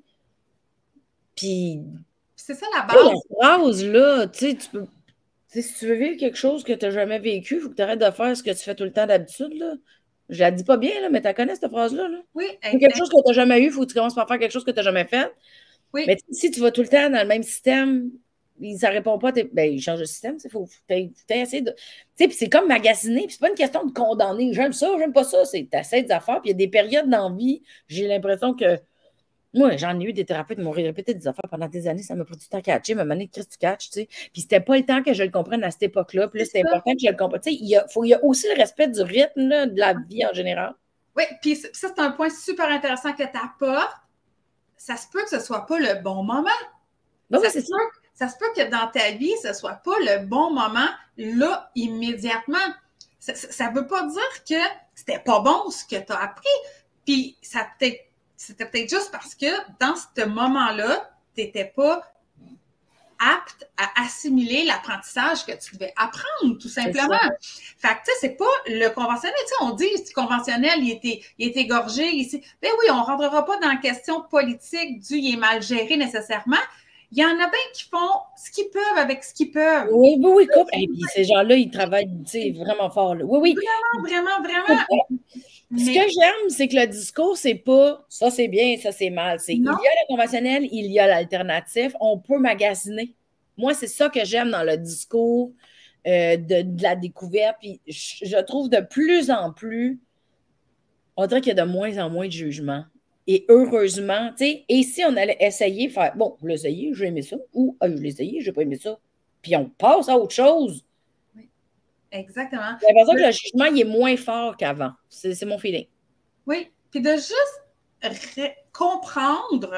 Puis, C'est ça la tu sais, la base. phrase, là, tu sais, tu peux. Tu sais, si tu veux vivre quelque chose que tu n'as jamais vécu, il faut que tu arrêtes de faire ce que tu fais tout le temps d'habitude, là. Je la dis pas bien, là, mais tu connais cette phrase-là, là. Oui, Quelque chose que tu n'as jamais eu, il faut que tu commences par faire quelque chose que tu n'as jamais fait. oui. Mais si tu vas tout le temps dans le même système, ça ne répond pas, ben, il change de système, il faut essayer de. Tu sais, puis c'est comme magasiner, puis c'est pas une question de condamner. J'aime ça, j'aime pas ça. C'est t'essaies des affaires, puis il y a des périodes dans la vie, j'ai l'impression que moi, j'en ai eu des thérapeutes qui m'ont répété des affaires pendant des années, ça m'a pris du temps à catcher, mais à un moment donné, Christ, tu catches, tu sais. Puis c'était pas le temps que je le comprenne à cette époque-là. Puis là, c'était important que je le comprenne. Tu sais, il y a aussi le respect du rythme là, de la vie en général. Oui, puis ça, c'est un point super intéressant que tu apportes. Ça se peut que ce ne soit pas le bon moment. Ben oui, c'est ça. Ça se peut que dans ta vie, ce ne soit pas le bon moment, là, immédiatement. Ça ne veut pas dire que c'était pas bon ce que tu as appris. Puis c'était peut-être juste parce que dans ce moment-là, tu n'étais pas apte à assimiler l'apprentissage que tu devais apprendre, tout simplement. Fait que, tu sais, c'est pas le conventionnel. Tu sais, on dit, le conventionnel, il est égorgé. Ben oui, on rentrera pas dans la question politique il est mal géré nécessairement. Il y en a bien qui font ce qu'ils peuvent avec ce qu'ils peuvent. Oui, oui, oui, couple. Et puis ces gens-là, ils travaillent, tu sais, vraiment fort, là. Oui, oui. Vraiment, vraiment, vraiment. Ce que j'aime, c'est que le discours, c'est pas ça c'est bien, ça c'est mal. C'est il y a le conventionnel, il y a l'alternatif, on peut magasiner. Moi, c'est ça que j'aime dans le discours de la découverte. Puis je trouve de plus en plus, on dirait qu'il y a de moins en moins de jugement. Et heureusement, tu sais, et si on allait essayer, faire bon, je l'ai essayé, j'ai aimé ça, ou je l'ai essayé, j'ai pas aimé ça, puis on passe à autre chose. Oui, exactement. J'ai l'impression que le jugement, il est moins fort qu'avant. C'est mon feeling. Oui, puis de juste comprendre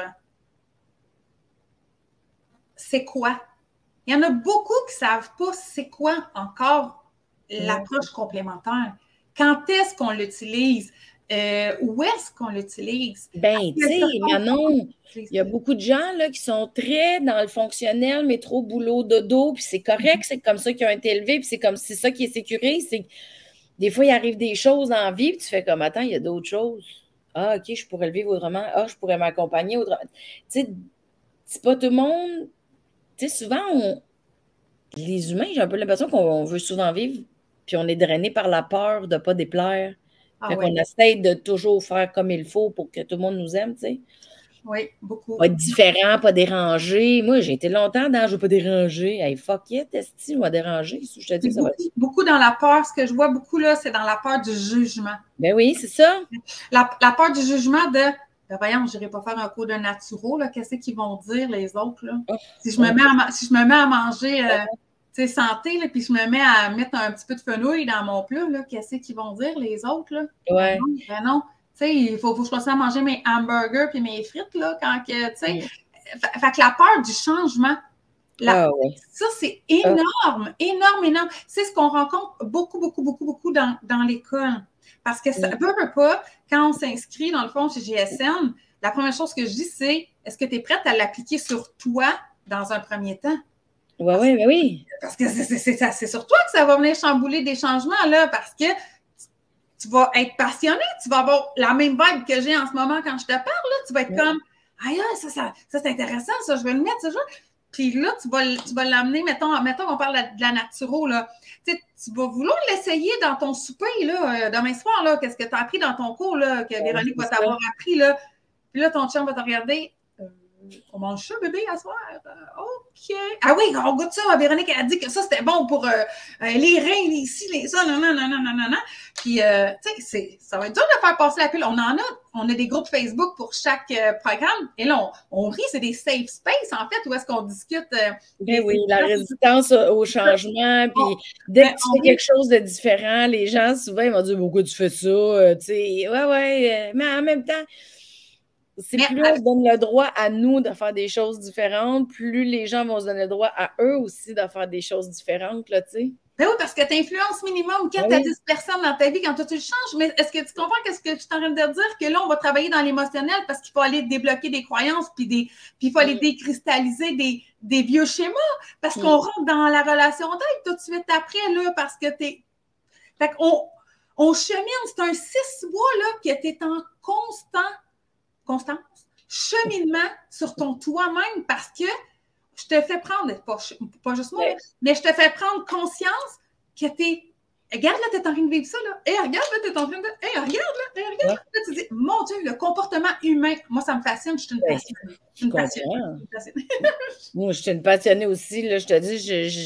c'est quoi. Il y en a beaucoup qui ne savent pas c'est quoi encore l'approche complémentaire. Quand est-ce qu'on l'utilise? Où est-ce qu'on l'utilise? Ben, tu sais, Manon, il y a beaucoup de gens là, qui sont très dans le fonctionnel, métro, boulot, dodo, puis c'est correct, c'est comme ça qu'ils ont été élevés, puis c'est comme c'est ça qui est sécurisé. C'est des fois, il arrive des choses en vie, puis tu fais comme, attends, il y a d'autres choses. Ah, OK, je pourrais le vivre autrement. Ah, je pourrais m'accompagner autrement. Tu sais, c'est pas tout le monde. Tu sais, souvent, les humains, j'ai un peu l'impression qu'on veut souvent vivre, puis on est drainé par la peur de ne pas déplaire. Fait qu'on essaie de toujours faire comme il faut pour que tout le monde nous aime, tu sais. Oui, beaucoup. Pas être différent, pas déranger. Moi, j'ai été longtemps dans « je veux pas déranger ». Hey, fuck it, esti, on va déranger. Si je te dis que ça va être... Beaucoup dans la peur. Ce que je vois beaucoup, là, c'est dans la peur du jugement. Ben oui, c'est ça. La peur du jugement de ben voyons, je n'irai pas faire un cours de naturo, là. Qu'est-ce qu'ils vont dire, les autres, là? Si je me mets à manger santé, là, puis je me mets à mettre un petit peu de fenouil dans mon plat, là, qu'est-ce qu'ils vont dire, les autres, là? Ouais. Ben non. Tu sais, il faut que je continue à manger mes hamburgers puis mes frites, là, quand que, tu sais. Fait que la peur du changement, ça, c'est énorme, énorme. C'est ce qu'on rencontre beaucoup dans l'école. Parce que ça veut pas, quand on s'inscrit, dans le fond, chez GSN, la première chose que je dis, c'est est-ce que tu es prête à l'appliquer sur toi dans un premier temps? Oui. Parce que c'est sur toi que ça va venir chambouler des changements, là, parce que tu vas être passionné, tu vas avoir la même vibe que j'ai en ce moment quand je te parle, là. Tu vas être comme, aïe, ça c'est intéressant, ça, je vais le mettre, ça. Puis là, tu vas l'amener, mettons qu'on parle de la naturo, là. Tu vas vouloir l'essayer dans ton souper, là, demain soir, là, qu'est-ce que tu as appris dans ton cours, là, que Véronique va t'avoir appris, là. Puis là, ton chum va te regarder, on mange ça, bébé, à soir? OK. Ah oui, on goûte ça. Véronique a dit que ça, c'était bon pour les reins, les ci, les ça, non, non, non, non, non, non, non. Puis, tu sais, ça va être dur de faire passer la pilule. On a des groupes Facebook pour chaque programme. Et là, on rit, c'est des safe space, en fait, où est-ce qu'on discute. Oui, la résistance au changement. Puis, dès que tu fais quelque chose de différent, les gens, souvent, ils vont dire, pourquoi tu fais ça? Tu sais, ouais, mais en même temps, c'est plus on se donne le droit à nous de faire des choses différentes, plus les gens vont se donner le droit à eux aussi de faire des choses différentes, là, tu sais. Ben oui, parce que tu influences minimum 4 à 10 personnes dans ta vie quand toi, tu le changes. Mais est-ce que tu comprends ce que je suis en train de dire? Que là, on va travailler dans l'émotionnel parce qu'il faut aller débloquer des croyances, puis il faut aller décristalliser des vieux schémas parce qu'on rentre dans la relation d'aide tout de suite après, là, parce que t'es... Fait qu'on chemine, c'est un 6 mois, là, que t'es en constance, cheminement sur ton toi-même parce que je te fais prendre, pas juste moi, mais je te fais prendre conscience que t'es. Regarde là, t'es en train de vivre ça, là. Regarde là, t'es en train de. Regarde là, regarde là. Tu dis, mon Dieu, le comportement humain, moi, ça me fascine, je suis une passionnée. Je comprends. Moi, je suis une passionnée aussi, là, je te dis,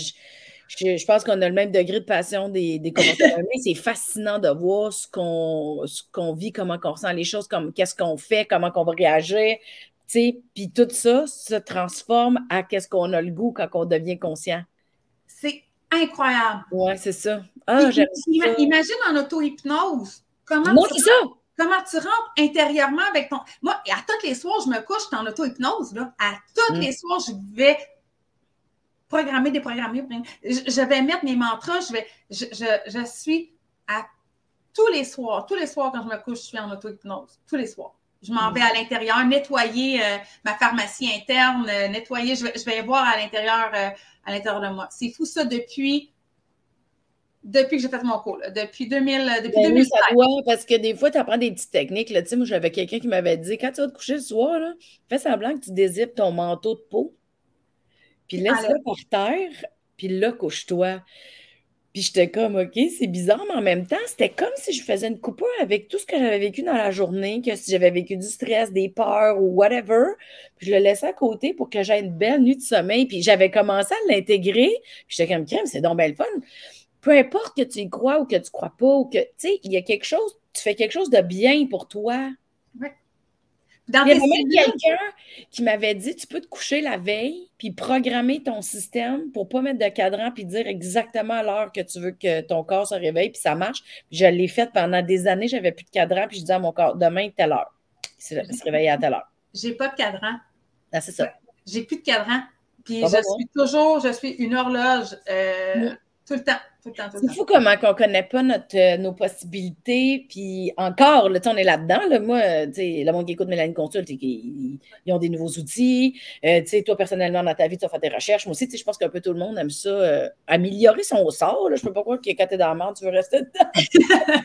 je pense qu'on a le même degré de passion des comportements humains. C'est fascinant de voir ce qu'on vit, comment on ressent les choses, qu'est-ce qu'on fait, comment on va réagir. Puis tout ça se transforme à qu'est-ce qu'on a le goût quand on devient conscient. C'est incroyable. Oui, c'est ça. Ah, j'aime ça. Imagine en auto-hypnose. Moi, c'est ça. Comment tu rentres intérieurement avec ton... Moi, à tous les soirs, je me couche, je suis en auto-hypnose. Là. À tous les soirs, je vais déprogrammer. Je vais mettre mes mantras. Je suis à tous les soirs quand je me couche, je suis en auto-hypnose. Tous les soirs. Je m'en vais à l'intérieur, nettoyer ma pharmacie interne, nettoyer, je vais voir à l'intérieur de moi. C'est fou ça depuis que j'ai fait mon cours, là, depuis 2000. Ça doit, parce que des fois, tu apprends des petites techniques. Là. Tu sais, moi, j'avais quelqu'un qui m'avait dit, quand tu vas te coucher le soir, là, fais semblant que tu dézippes ton manteau de peau, puis laisse-le par terre, puis là, couche-toi. Puis j'étais comme, OK, c'est bizarre, mais en même temps, c'était comme si je faisais une coupure avec tout ce que j'avais vécu dans la journée, que si j'avais vécu du stress, des peurs ou whatever, puis je le laissais à côté pour que j'aie une belle nuit de sommeil. Puis j'avais commencé à l'intégrer, puis j'étais comme, crème, c'est donc bien le fun. Peu importe que tu y crois ou que tu crois pas, ou que, tu sais, il y a quelque chose, tu fais quelque chose de bien pour toi. Oui. Il y avait même quelqu'un qui m'avait dit, tu peux te coucher la veille puis programmer ton système pour pas mettre de cadran puis dire exactement à l'heure que tu veux que ton corps se réveille puis ça marche. Puis je l'ai fait pendant des années, j'avais plus de cadran puis je disais à mon corps, demain, telle heure. Il se réveillait à telle heure. J'ai pas de cadran. Ah, c'est ça. J'ai plus de cadran. Puis je suis une horloge tout le temps. C'est fou comment on ne connaît pas nos possibilités. Puis encore, là, on est là-dedans. Là, moi, le monde qui écoute Mélanie Consulte, ils ont des nouveaux outils. Toi, personnellement, dans ta vie, tu as fait des recherches. Moi aussi, je pense qu'un peu tout le monde aime ça. Améliorer son sort. Là. Je ne peux pas croire que quand tu es dans la merde, tu veux rester dedans.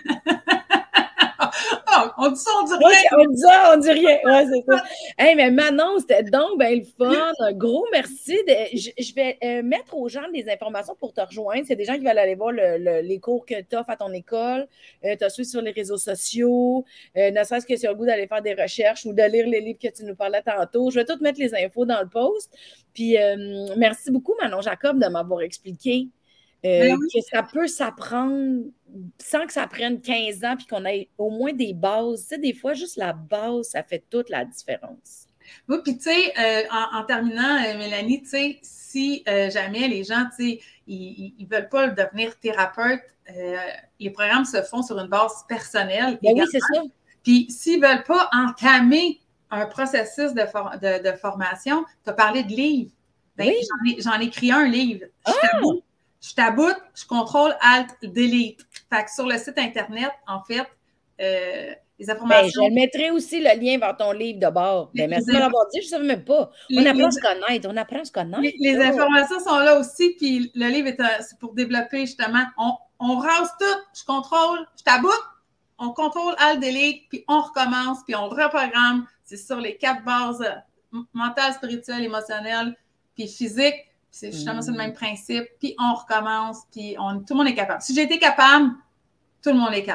On dit ça, on dit rien. Ouais, on dit ça, on dit rien. Ouais, c'est ça. Hey, mais Manon, c'était donc bien le fun. Un gros merci. Je vais mettre aux gens des informations pour te rejoindre. C'est des gens qui veulent aller voir les cours que tu offres à ton école. Tu as suivi sur les réseaux sociaux. Ne serait-ce que sur le goût d'aller faire des recherches ou de lire les livres que tu nous parlais tantôt. Je vais tout mettre les infos dans le post. Puis, merci beaucoup, Manon Jacob, de m'avoir expliqué. Que ça peut s'apprendre sans que ça prenne 15 ans puis qu'on ait au moins des bases. Tu sais, des fois, juste la base, ça fait toute la différence. Oui, puis tu sais, en terminant, Mélanie, tu sais, si jamais les gens, tu sais, ils veulent pas devenir thérapeute, les programmes se font sur une base personnelle. Ben oui, c'est ça. Puis s'ils veulent pas entamer un processus de formation, tu as parlé de livres. Ben, oui. J'en ai écrit un livre. Je taboute, je contrôle, alt, delete. Fait que sur le site Internet, en fait, les informations... je mettrai aussi le lien vers ton livre de bord. Merci de l'avoir dit, je ne savais même pas. On apprend à se connaître. Les informations sont là aussi, puis le livre, c'est pour développer justement. On rase tout, je contrôle, je taboute, on contrôle, alt, delete, puis on recommence, puis on reprogramme. C'est sur les 4 bases mentales, spirituelles, émotionnelles, puis physiques. C'est justement le même principe. Puis on recommence, puis tout le monde est capable. Si j'ai été capable, tout le monde est capable.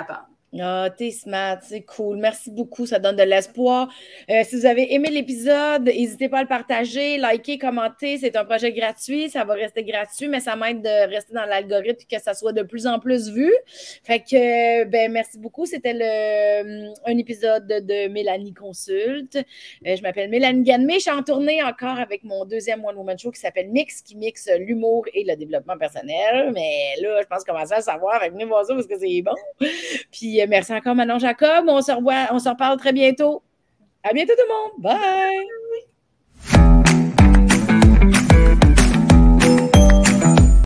Ah, t'es smart, c'est cool. Merci beaucoup, ça donne de l'espoir. Si vous avez aimé l'épisode, n'hésitez pas à le partager, liker, commenter. C'est un projet gratuit, ça va rester gratuit, mais ça m'aide de rester dans l'algorithme et que ça soit de plus en plus vu. Fait que, ben, merci beaucoup. C'était un épisode de Mélanie Consulte. Je m'appelle Mélanie Ganmé. Je suis en tournée encore avec mon deuxième One Woman Show qui s'appelle Mix, qui mixe l'humour et le développement personnel. Mais là, je pense qu'on commence à le savoir. Venez voir ça parce que c'est bon. Puis merci encore Manon Jacob. On se revoit, on se reparle très bientôt. À bientôt tout le monde. Bye!